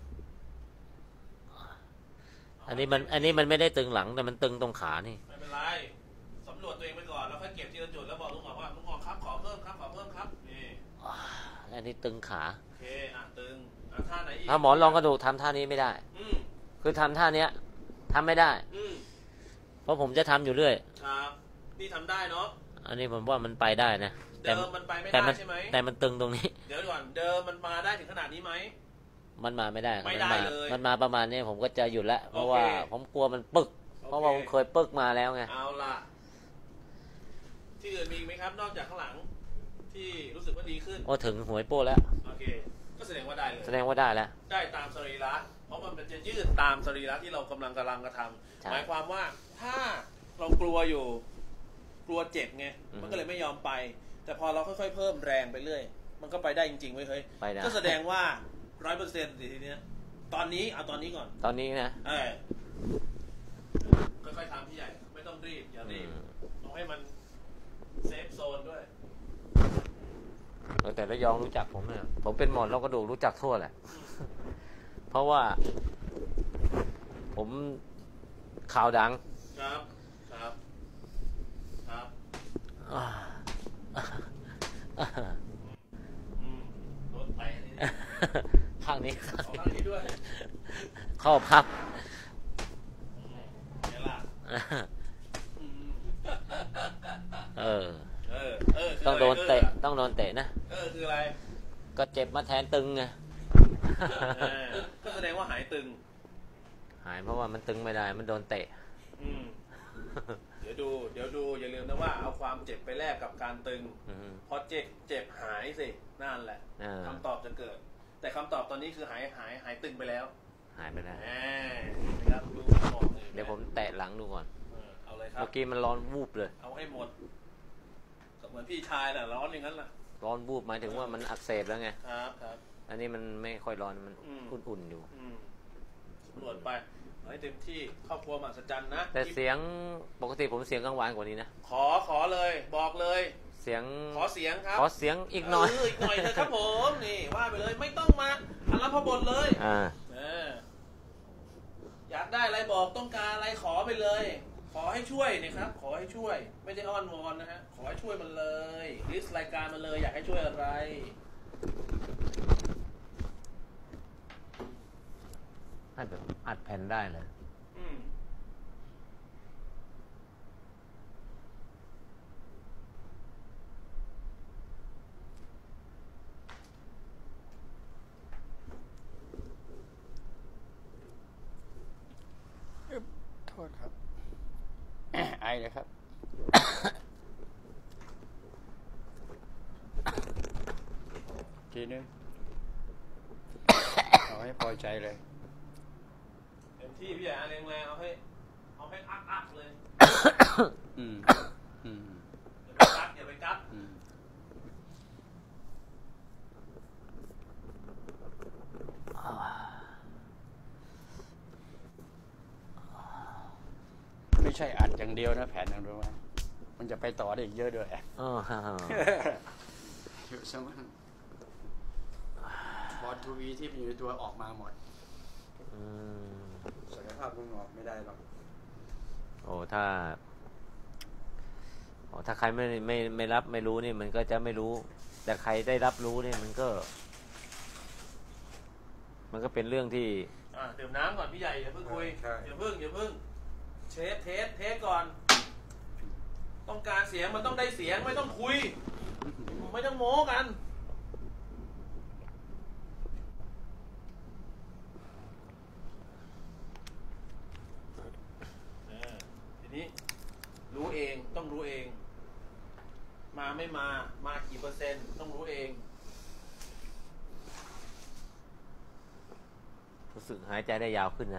อันนี้มันไม่ได้ตึงหลังแต่มันตึงตรงขานี่ไม่เป็นไรสำรวจตัวเองไปก่อนแล้วค่อยเก็บทีละจุดแล้วบอกลุงหงอกว่าลุงหงอกครับขอเพิ่มครับนี่อันนี้ตึงขาโอเคตึงท่าไหนอีกหมอนรองกระดูกทำท่านี้ไม่ได้คือทำท่าเนี้ยทำไม่ได้เพราะผมจะทำอยู่เรื่อยครับนี่ทำได้เนาะอันนี้ผมว่ามันไปได้นะเดิมมันไปไม่ได้ใช่ไหมแต่มันตึงตรงนี้เดี๋ยวก่อนเดิมมันมาได้ถึงขนาดนี้ไหมมันมาไม่ได้ไม่ได้เลยมันมาประมาณนี้ผมก็จะหยุดแล้วเพราะว่าผมกลัวมันปึกเพราะว่าผมเคยปึกมาแล้วไงเอาล่ะที่อื่นมีไหมครับนอกจากข้างหลังที่รู้สึกว่าดีขึ้นถึงหวยโป้แล้วโอเคก็แสดงว่าได้เลยแสดงว่าได้แล้วได้ตามสรีระเพราะมันจะยืดตามสรีระที่เรากำลังกระทำหมายความว่าถ้าเรากลัวอยู่กลัวเจ็บไงมันก็เลยไม่ยอมไปแต่พอเราค่อยๆเพิ่มแรงไปเรื่อยมันก็ไปได้จริงๆเว้ยเฮ้ยก็แสดงว่า 100% ทีเนี้ยตอนนี้เอาตอนนี้ก่อนตอนนี้นะค่อยๆทำพี่ใหญ่ไม่ต้องรีบอย่ารีบต้องให้มันเซฟโซนด้วยแต่ระยองรู้จักผมเนี่ยผมเป็นหมอนรองกระดูกรู้จักทั่วแหละเพราะว่าผมข่าวดังครับข้างนี้ข้างนี้ด้วยข้อพับเนี่ยล่ะเออคือต้องโดนเตะอะไรต้องโดนเตะนะคืออะไรก็เจ็บมาแทนตึงไงก็แสดงว่าหายตึงหายเพราะว่ามันตึงไม่ได้ มันโดนเตะเดี๋ยวดูอย่าลืมนะว่าเอาความเจ็บไปแลกกับการตึงพอเจ็บหายสินั่นแหละคำตอบจะเกิด แต่คำตอบตอนนี้คือหายตึงไปแล้วหายไปแล้วนะครับดูมองเลยเดี๋ยวผมแตะหลังดูก่อนเอาเลยครับเมื่อกี้มันร้อนวูบเลยเอาให้หมดก็เหมือนพี่ชายน่ะร้อนอย่างนั้นล่ะร้อนวูบหมายถึงว่ามันอักเสบแล้วไงครับอันนี้มันไม่ค่อยร้อน มันอุ่นๆอยู่สำรวจไปให้เต็มที่ครอบครัวมหัศจรรย์นะแต่เสียงปกติผมเสียงกลางวันกว่านี้นะขอเลยบอกเลยเสียงขอเสียงครับขอเสียงอีกหน่อยอีกหน่อยเถอะครับผมนี่ว่าไปเลยไม่ต้องมาอันรับพบทเลยอยากได้อะไรบอกต้องการอะไรขอไปเลย ขอให้ช่วยนี่ครับ ขอให้ช่วยไม่ได้อ้อนวอนนะฮะขอให้ช่วยมันเลยลิสต์รายการมาเลยอยากให้ช่วยอะไรให้แบบอัดแผ่นได้เลยโทษครับ ไอเลยครับ ทีนึงเอาให้พอใจเลยเต็มที่พี่ใหญ่แรงๆเอาให้อักเลย อย่าไปกัดไม่ใช่อัดอย่างเดียวนะแผนอย่างเดียวมันจะไปต่อได้อีกเยอะด้วยอยู่สมบอลทูวีที่มีอยู่ในตัวออกมาหมดศักยภาพมึงออกไม่ได้หรอกถ้าใครไม่รับไม่รู้นี่มันก็จะไม่รู้ แต่ใครได้รับรู้นี่มันก็เป็นเรื่องที่ดื่มน้ำก่อนพี่ใหญ่อย่าเพิ่งคุยอย่าเพิ่งเทสก่อนต้องการเสียงมันต้องได้เสียงไม่ต้องคุยไม่ต้องโม้กันทีนี้รู้เองต้องรู้เองมาไม่มากี่เปอร์เซ็นต์ต้องรู้เองรู้สึกหายใจได้ยาวขึ้นนะ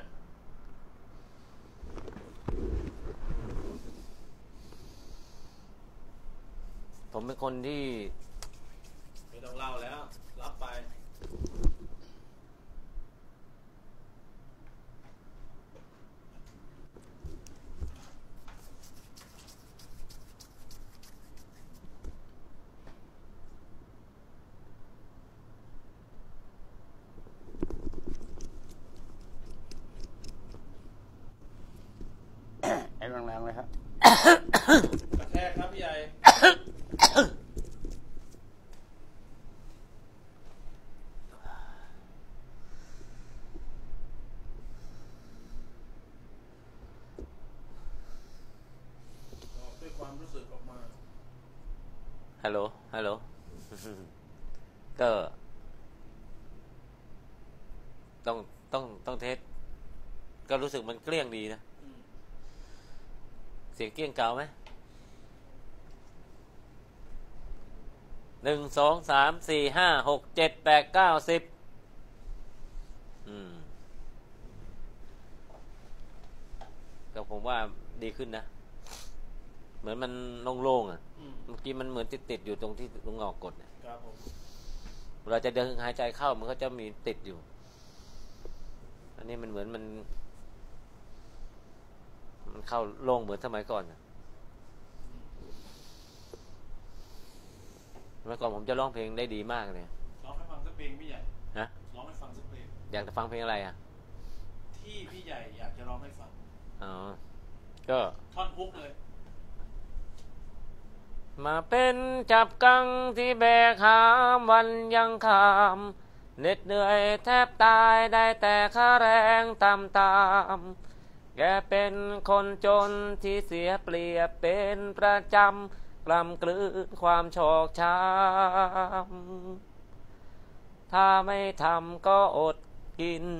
ผมเป็นคนที่ไม่ต้องเล่าแล้วรับไปไอ้แรงๆเลยครับกระแทกครับพี่ใหญ่ด้วยความรู้สึกออกมาฮัลโหลก็ต้องเทสก็รู้สึกมันเกลี้ยงดีนะเสียงเกลี้ยงเก่าไหม1 2 3 4 5 6 7 8 9 10ก็ผมว่าดีขึ้นนะเหมือนมันโล่งๆเมื่อกี้มันเหมือนติดอยู่ตรงที่ลุงออกกดเนี่ยเวลาจะเดินหายใจเข้ามันก็จะมีติดอยู่อันนี้มันเหมือนมันเข้าโล่งเหมือนสมัยก่อนสมัยก่อนผมจะร้องเพลงได้ดีมากเลยร้องให้ฟังสักเพลงพี่ใหญ่ฮะร้องให้ฟังสักเพลงอยากจะฟังเพลงอะไรที่พี่ใหญ่อยากจะร้องให้ฟังก็ท่อนฮุกเลยมาเป็นจับกังที่แบกหามวันยังขามเหน็ดเหนื่อยแทบตายได้แต่ค่าแรงต่ำแกเป็นคนจนที่เสียเปรียบเป็นประจำกล่ำกลืนความชอกช้ำถ้าไม่ทำก็อดกิน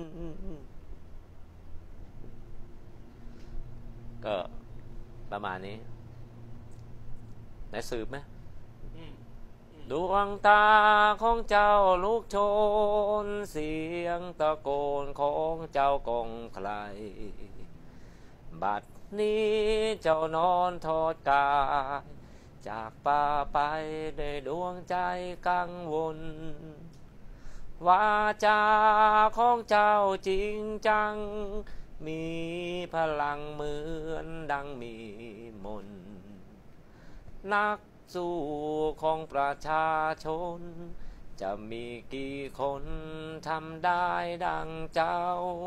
ก็ประมาณนี้ไหนสืบไหมดวงตาของเจ้าลูกโชนเสียงตะโกนของเจ้ากองใครบัดนี้เจ้านอนทอดกายจากป่าไปด้วยดวงใจกังวลวาจาของเจ้าจริงจังมีพลังเหมือนดังมีมนต์นักสู้ของประชาชนจะมีกี่คนทำได้ดังเจ้า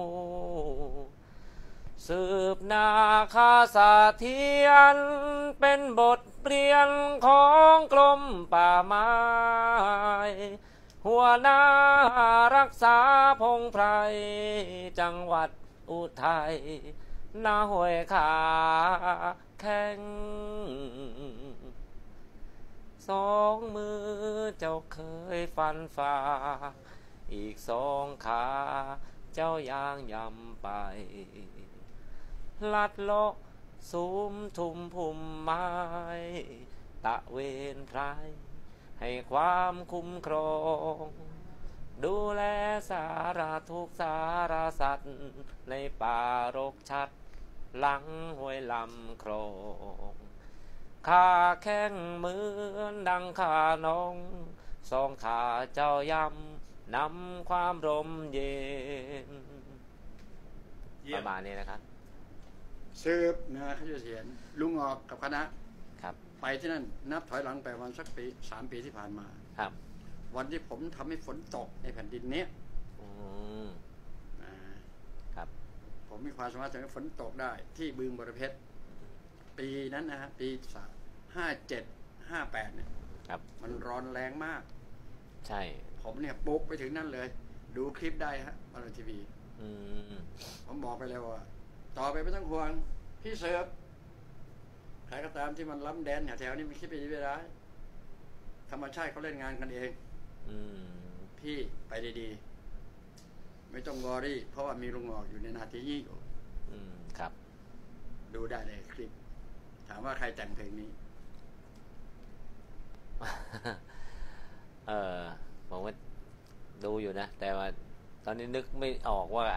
สืบนาคาสาเทียนเป็นบทเรียนของกรมป่าไม้หัวหน้ารักษาพงไพรจังหวัดอุทัยนาห้วยขาแข็งสองมือเจ้าเคยฟันฝ่าอีกสองขาเจ้าย่างยำไปลัดเลาะสุมทุมพุ่มไม้ตะเวนไพรให้ความคุ้มครองดูแลสารทุกสารสัตว์ในป่ารกชัดหลังห้วยลำคลองข้าแข้งเหมือนดังข้าน้องสองขาเจ้ายำนำความร่มเย็นประมาณนี้นะครับสืบนาคเสถียรลุงออกกับคณะครับไปที่นั่นนับถอยหลังไปวันสักปี3 ปีที่ผ่านมาครับวันที่ผมทำให้ฝนตกในแผ่นดินนี้ครับผมมีความสามารถทำให้ฝนตกได้ที่บึงบรเพชรปีนั้นนะฮะปี57 58เนี่ยครับมันร้อนแรงมากใช่ผมเนี่ยปลุกไปถึงนั่นเลยดูคลิปได้ฮะบนทีวีผมบอกไปแล้วว่าต่อไปไม่ต้องห่วงพี่เสิร์ฟใครก็ตามที่มันล้ำแดนแถวนี้มีคิดไปไม่ได้ธรรมชาติเขาเล่นงานกันเองพี่ไปดีๆไม่ต้องวอรี่เพราะว่ามีลุงออกอยู่ในนาทีนี้อยู่ครับดูได้เลยคลิปถามว่าใครแต่งเพลงนี้ผมว่าดูอยู่นะแต่ว่าตอนนี้นึกไม่ออกว่า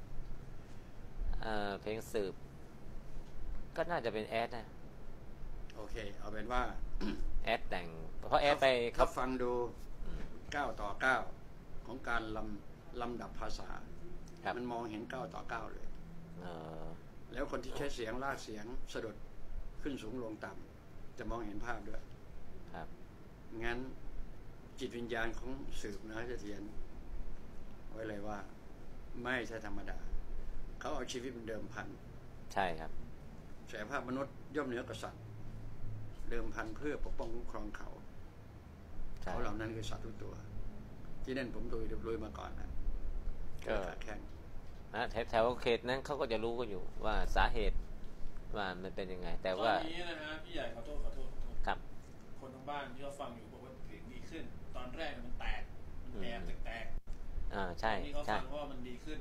เพลงสืบก็น่าจะเป็นแอดนะโอเคเอาเป็นว่าแอดแต่งเพราะแอดไปเขาฟังดู9 ต่อ 9ของการลำดับภาษามันมองเห็น9 ต่อ 9เลยแล้วคนที่ใช้เสียงลากเสียงสะดุดขึ้นสูงลงต่ำจะมองเห็นภาพด้วยครับงั้นจิตวิญญาณของสืบนะจะเทียนไว้เลยว่าไม่ใช่ธรรมดาเขาเอาชีวิตเป็นเดิมพันใช่ครับศักยภาพมนุษย์ย่อมเหนือกว่าสัตว์เดิมพันเพื่อปกป้องคุ้มครองเขาเหล่านั้นคือสัตว์ทุกตัวที่นั่นผมดูมาก่อนนะก็แข่งนะแถวเขตนั้นเขาก็จะรู้กันอยู่ว่าสาเหตุว่ามันเป็นยังไงแต่ว่าตอนนี้นะฮะพี่ใหญ่ขอโทษครับคนทั้งบ้านที่เขาฟังอยู่บอกว่าเสียงดีขึ้นตอนแรกมันแตกมันแตกใช่ที่เขาฟังเพราะว่ามันดีขึ้น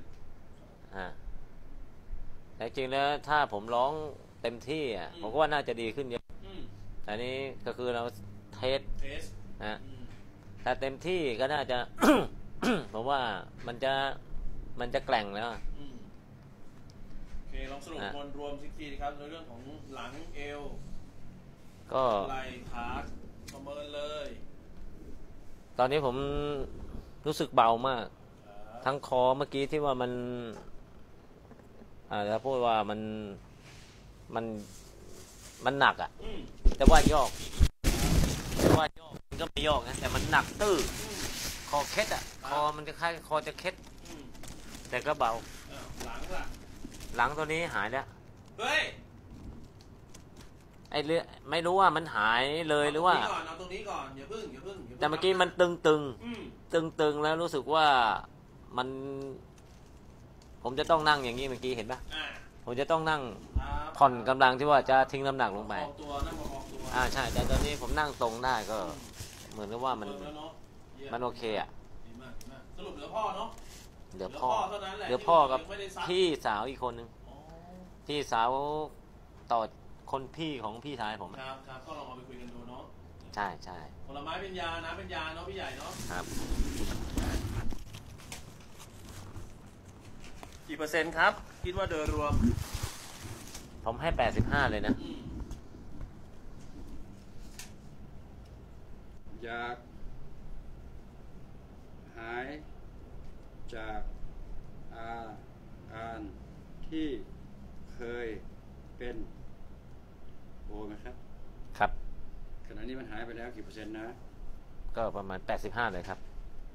แต่จริงแล้วถ้าผมร้องเต็มที่ผมก็ว่าน่าจะดีขึ้นเยอะอันนี้ก็คือเราเทสนะถ้าเต็มที่ก็น่าจะ ผมว่ามันจะแกร่งแล้วโอเคลองสรุปมวลรวมสิทีครับในเรื่องของหลังเอวก็ไหล่ขาประเมินเลยตอนนี้ผมรู้สึกเบามากทั้งคอเมื่อกี้ที่ว่ามันถ้าพูดว่ามันหนักแต่ว่ายอกมันก็ไม่ยอกนะแต่มันหนักตื้อคอเคล็ดคอมันจะคล้ายคอจะเคล็ดแต่ก็เบาหลังล่ะหลังตัวนี้หายแล้วเฮ้ยไอ้เรื่องไม่รู้ว่ามันหายเลยหรือว่าเอาตรงนี้ก่อนอย่าพึ่งแต่เมื่อกี้มันตึงแล้วรู้สึกว่ามันผมจะต้องนั่งอย่างนี้เมื่อกี้เห็นปะผมจะต้องนั่งผ่อนกำลังที่ว่าจะทิ้งน้ำหนักลงไปใช่แต่ตอนนี้ผมนั่งตรงได้ก็เหมือนกับว่ามันโอเคอ่ะสรุปเหลือพ่อเนาะเหลือพ่อกับพี่สาวอีกคนนึงพี่สาวต่อคนพี่ของพี่ชายผมครับก็ลองเอาไปคุยกันดูเนาะใช่ผลไม้เป็นยาน้ำเป็นยาเนาะพี่ใหญ่เนาะครับกี่เปอร์เซ็นต์ครับคิดว่าโดยรวมผมให้85เลยนะอยากหายจากอาการที่เคยเป็นโอไหมครับครับขณะนี้มันหายไปแล้วกี่เปอร์เซ็นต์นะก็ประมาณ85เลยครับ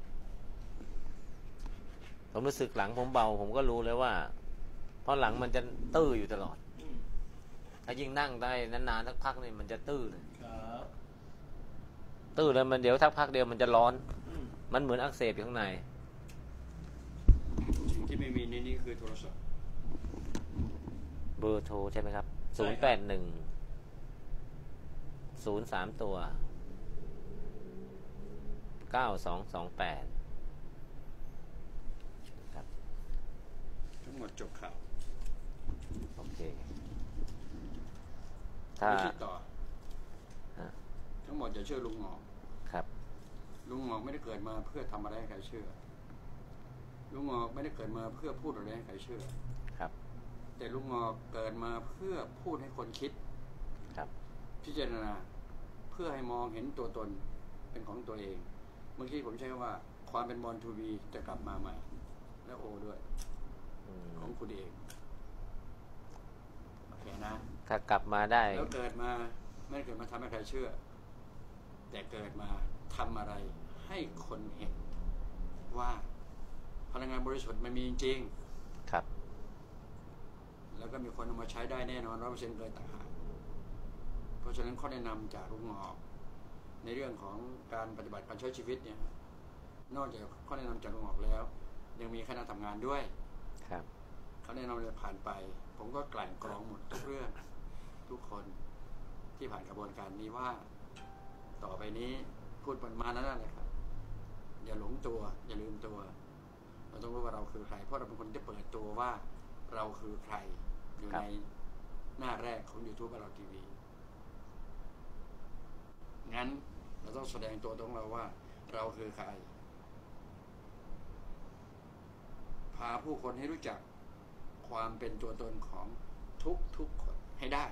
ผมรู้สึกหลังผมเบาผมก็รู้เลยว่าเพราะหลังมันจะตื้ออยู่ตลอดถ้ายิ่งนั่งได้นานๆสักพักนี่มันจะตื้อเลยตื้อแล้วมันเดี๋ยวสักพักเดียวมันจะร้อนมันเหมือนอักเสบอยู่ข้างในสิ่งที่ไม่มีในนี้คือโทรศัพท์เบอร์โทรใช่ไหมครับ081 03ตัว9228ครับทั้งหมดจบข่าวโอเคถ้าต่อทั้งหมดอย่าเชื่อลุงหงอกครับลุงหงอกไม่ได้เกิดมาเพื่อทำอะไรให้ใครเชื่อลุงหงอกไม่ได้เกิดมาเพื่อพูดอะไรให้ใครเชื่อครับแต่ลุงหงอกเกิดมาเพื่อพูดให้คนคิดครับพิจารณาเพื่อให้มองเห็นตัวตนเป็นของตัวเองเมื่อกี้ผมใช้ว่าความเป็นบอลทูบีจะกลับมาใหม่และโอด้วยของคุณเองโอเคนะถ้ากลับมาได้แล้วเกิดมาไม่ได้เกิดมาทำให้ใครเชื่อแต่เกิดมาทำอะไรให้คนเห็นว่าพลังงานบริสุทธิ์มันมีจริงครับแล้วก็มีคนเอามาใช้ได้แน่นอน100%เลยต่างหากเพราะฉะนั้นข้อแนะนำจากลุงหงอกในเรื่องของการปฏิบัติการใช้ชีวิตเนี่ยนอกจากข้อแนะนำจากลุงหงอกแล้วยังมีคณะทำงานด้วยครับเขาแนะนำเลยผ่านไปผมก็กลั่นกรองหมดทุกเรื่องทุกคนที่ผ่านกระบวนการนี้ว่าต่อไปนี้พูดประมาณนั้นแหละครับอย่าหลงตัวอย่าลืมตัวเราต้องรู้ว่าเราคือใครเพราะเราเป็นคนที่เปิดตัวว่าเราคือใครอยู่ในหน้าแรกของ YouTube เราทีวีงั้นเราต้องแสดงตัวตรงเราว่าเราคือใครพาผู้คนให้รู้จักความเป็นตัวตนของทุกคนให้ได้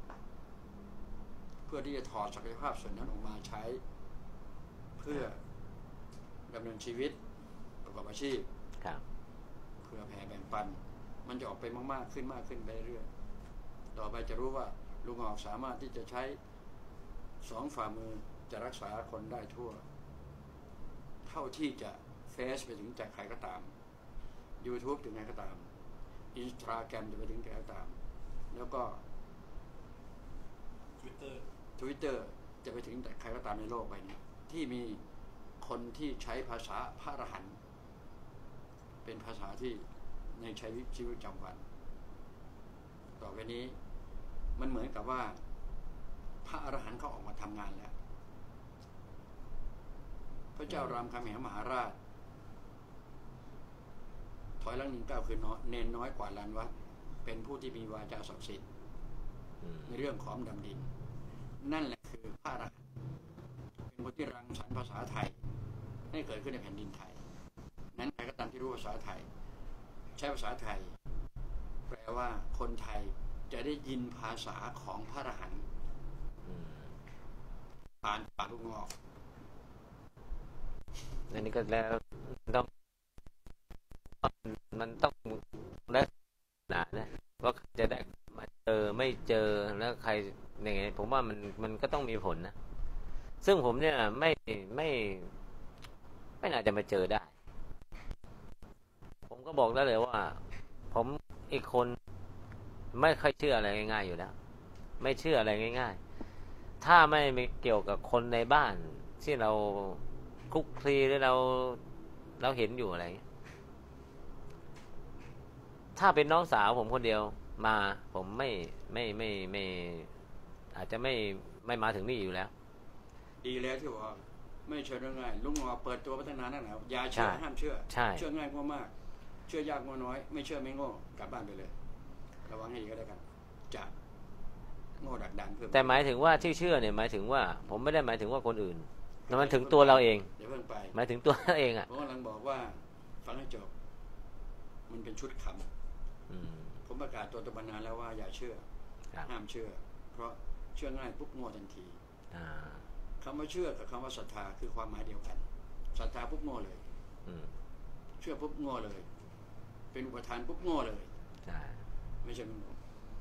เพื่อที่จะถอดศักยภาพส่วนนั้นออกมาใช้เพื่อดำเนินชีวิตประกอบอาชีพเพื่อแผ่แบ่งปันมันจะออกไปมากๆขึ้นไปเรื่อยต่อไปจะรู้ว่าลุงหงอกสามารถที่จะใช้2 ฝ่ามือจะรักษาคนได้ทั่วเท่าที่จะเฟซไปถึงจากใครก็ตาม YouTube ถึงใครก็ตาม Instagram จะไปถึงใครก็ตามแล้วก็ Twitter จะไปถึงแต่ใครก็ตามในโลกใบนี้ที่มีคนที่ใช้ภาษาพระอรหันต์เป็นภาษาที่ในใช้ชีวิตประจำวันต่อไปนี้มันเหมือนกับว่าพระอรหันต์เขาออกมาทำงานแล้วพระเจ้ารามคำแหงมหาราชถอยหลัง1 ก้าวคือเนนน้อยกว่าล้านวัดเป็นผู้ที่มีวาจาศักดิ์สิทธิ์ในเรื่องของดำดินนั่นแหละคือพระอรหันต์เป็นผู้ที่รังสรรค์ภาษาไทยให้เกิดขึ้นในแผ่นดินไทยนั้นใครก็ตามที่รู้ภาษาไทยใช้ภาษาไทยแปลว่าคนไทยจะได้ยินภาษาของพระอรหันต์ผ่านปากลุงหงอกอันนี้ก็แล้วต้องมันต้องได้หนานะว่าจะได้มาเจอไม่เจอแล้วใครอย่างไงผมว่ามันก็ต้องมีผลนะซึ่งผมเนี่ยไม่น่าจะมาเจอได้ผมก็บอกได้เลยว่าผมอีกคนไม่ค่อยเชื่ออะไรง่ายๆอยู่แล้วไม่เชื่ออะไรง่ายๆถ้าไม่เกี่ยวกับคนในบ้านที่เราคลุกคลีหรือเราเห็นอยู่อะไรถ้าเป็นน้องสาวผมคนเดียวมาผมไม่อาจจะไม่มาถึงนี่อยู่แล้วดีแล้วที่ว่าไม่เชื่อง่ายลุงหมอเปิดตัวพัฒนาหนาอย่าเชื่อห้ามเชื่อเชื่อง่ายมากเชื่อยากน้อยไม่เชื่อไม่โง่กลับบ้านไปเลยระวังให้ดีก็ได้กันจะโง่ดักดันเพิ่มแต่หมายถึงว่าที่เชื่อเนี่ยหมายถึงว่าผมไม่ได้หมายถึงว่าคนอื่นแต่มันถึงตัวเราเองเดี๋ยวเพิ่งไปหมายถึงตัวเราเองอ่ะผมกำลังบอกว่าฟังให้จบมันเป็นชุดคำผมประกาศตัวตบนานแล้วว่าอย่าเชื่อห้ามเชื่อเพราะเชื่อง่ายปุ๊บโง่ทันทีคำว่าเชื่อกับคำว่าศรัทธาคือความหมายเดียวกันศรัทธาปุ๊บโง่เลยเชื่อปุ๊บโง่เลยเป็นอุปทานปุ๊บโง่เลยไม่ใช่มัน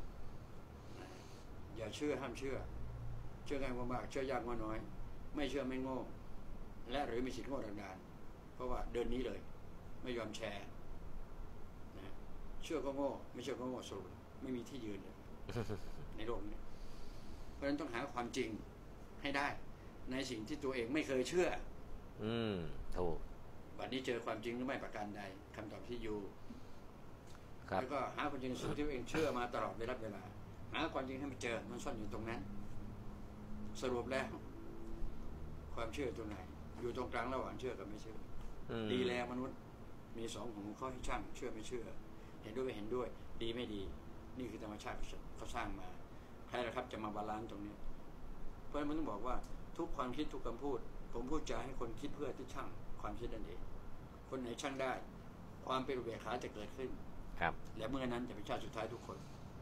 อย่าเชื่อห้ามเชื่อเชื่อง่ายมากเชื่อยากน้อยไม่เชื่อไม่โง่และหรือมีสิทธิ์โง่ดังดานเพราะว่าเดินนี้เลยไม่ยอมแชร์นะเชื่อก็โง่ไม่เชื่อก็โง่สรุปไม่มีที่ยืนเลยในโลกนี้เพราะฉะนั้นต้องหาความจริงให้ได้ในสิ่งที่ตัวเองไม่เคยเชื่อถูกวันนี้เจอความจริงหรือไม่ประการใดคำตอบที่อยู่แล้วก็หาความจริงสิ่งที่ตัวเองเชื่อมาตลอดเวลาหาความจริงให้มันเจอมันซ่อนอยู่ตรงนั้นสรุปแล้วความเชื่อตรงไหนอยู่ตรงกลางระหว่างเชื่อกับไม่เชื่อดีแล้วมนุษย์มีสองหูข้อให้ช่างเชื่อไม่เชื่อเห็นด้วยไม่เห็นด้วยดีไม่ดีนี่คือธรรมชาติเขาสร้างมาใครล่ะครับจะมาบาลานซ์ตรงนี้เพราะฉะนั้นมันต้องบอกว่าทุกความคิดทุกคำพูดผมพูดจาให้คนคิดเพื่อที่ช่างความคิดนั่นเองคนไหนช่างได้ความเป็นอุเบกขาจะเกิดขึ้นครับและเมื่อนั้นจะเป็นชาติสุดท้ายทุกคน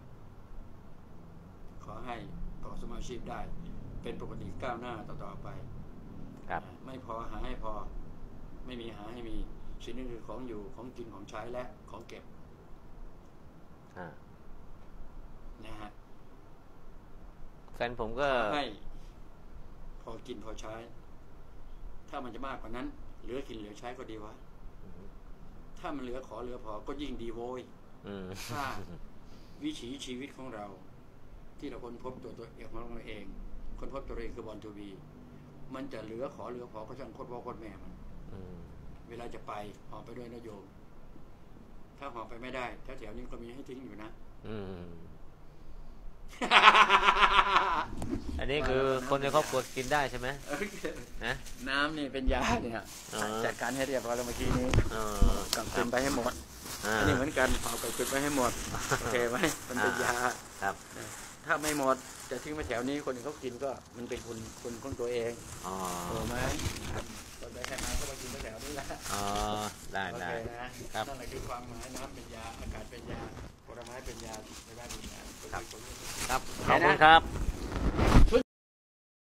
ขอให้ต่อสมาชีพได้เป็นปกติก้าวหน้าต่อไปครับไม่พอหาให้พอไม่มีหาให้มีสิ่งนี้คือของอยู่ของกินของใช้และของเก็บนะฮะแฟนผมก็ให้พอกินพอใช้ถ้ามันจะมากกว่านั้นเหลือกินเหลือใช้ก็ดีวะถ้ามันเหลือขอเหลือพอก็ยิ่งดีโว้ยถ้าวิถีชีวิตของเราที่เราค้นพบตัวเองของเราเองค้นพบตัวเองคือบอลทูบีมันจะเหลือขอเหลือพอก็ช่างโคตรพ่อโคตรแม่มันเวลาจะไปหอบไปด้วยนะโยมถ้าหอบไปไม่ได้แถวๆนี้ก็มีให้ทิ้งอยู่นะอันนี้คือคนในครอบครัวกินได้ใช่ไหมนะน้ำนี่เป็นยาเนี่ยจัดการให้เรียบร้อยแล้วเมื่อกี้นี้กำเป็นไปให้หมดอันนี้เหมือนกันเอากำเป็นไปให้หมดโอเคไหมมันเป็นยาครับถ้าไม่หมดจะทิ้งไว้แถวนี้คนอื่นเขากินก็มันเป็นคุณของตัวเองถูกไหมคนไปแค่น้ำก็มากินแถวนี้แหละได้นะครับนั่นแหละคือความหมายน้ำเป็นยาอากาศเป็นยาผลไม้เป็นยาในด้านนี้นะครับขอบคุณครับ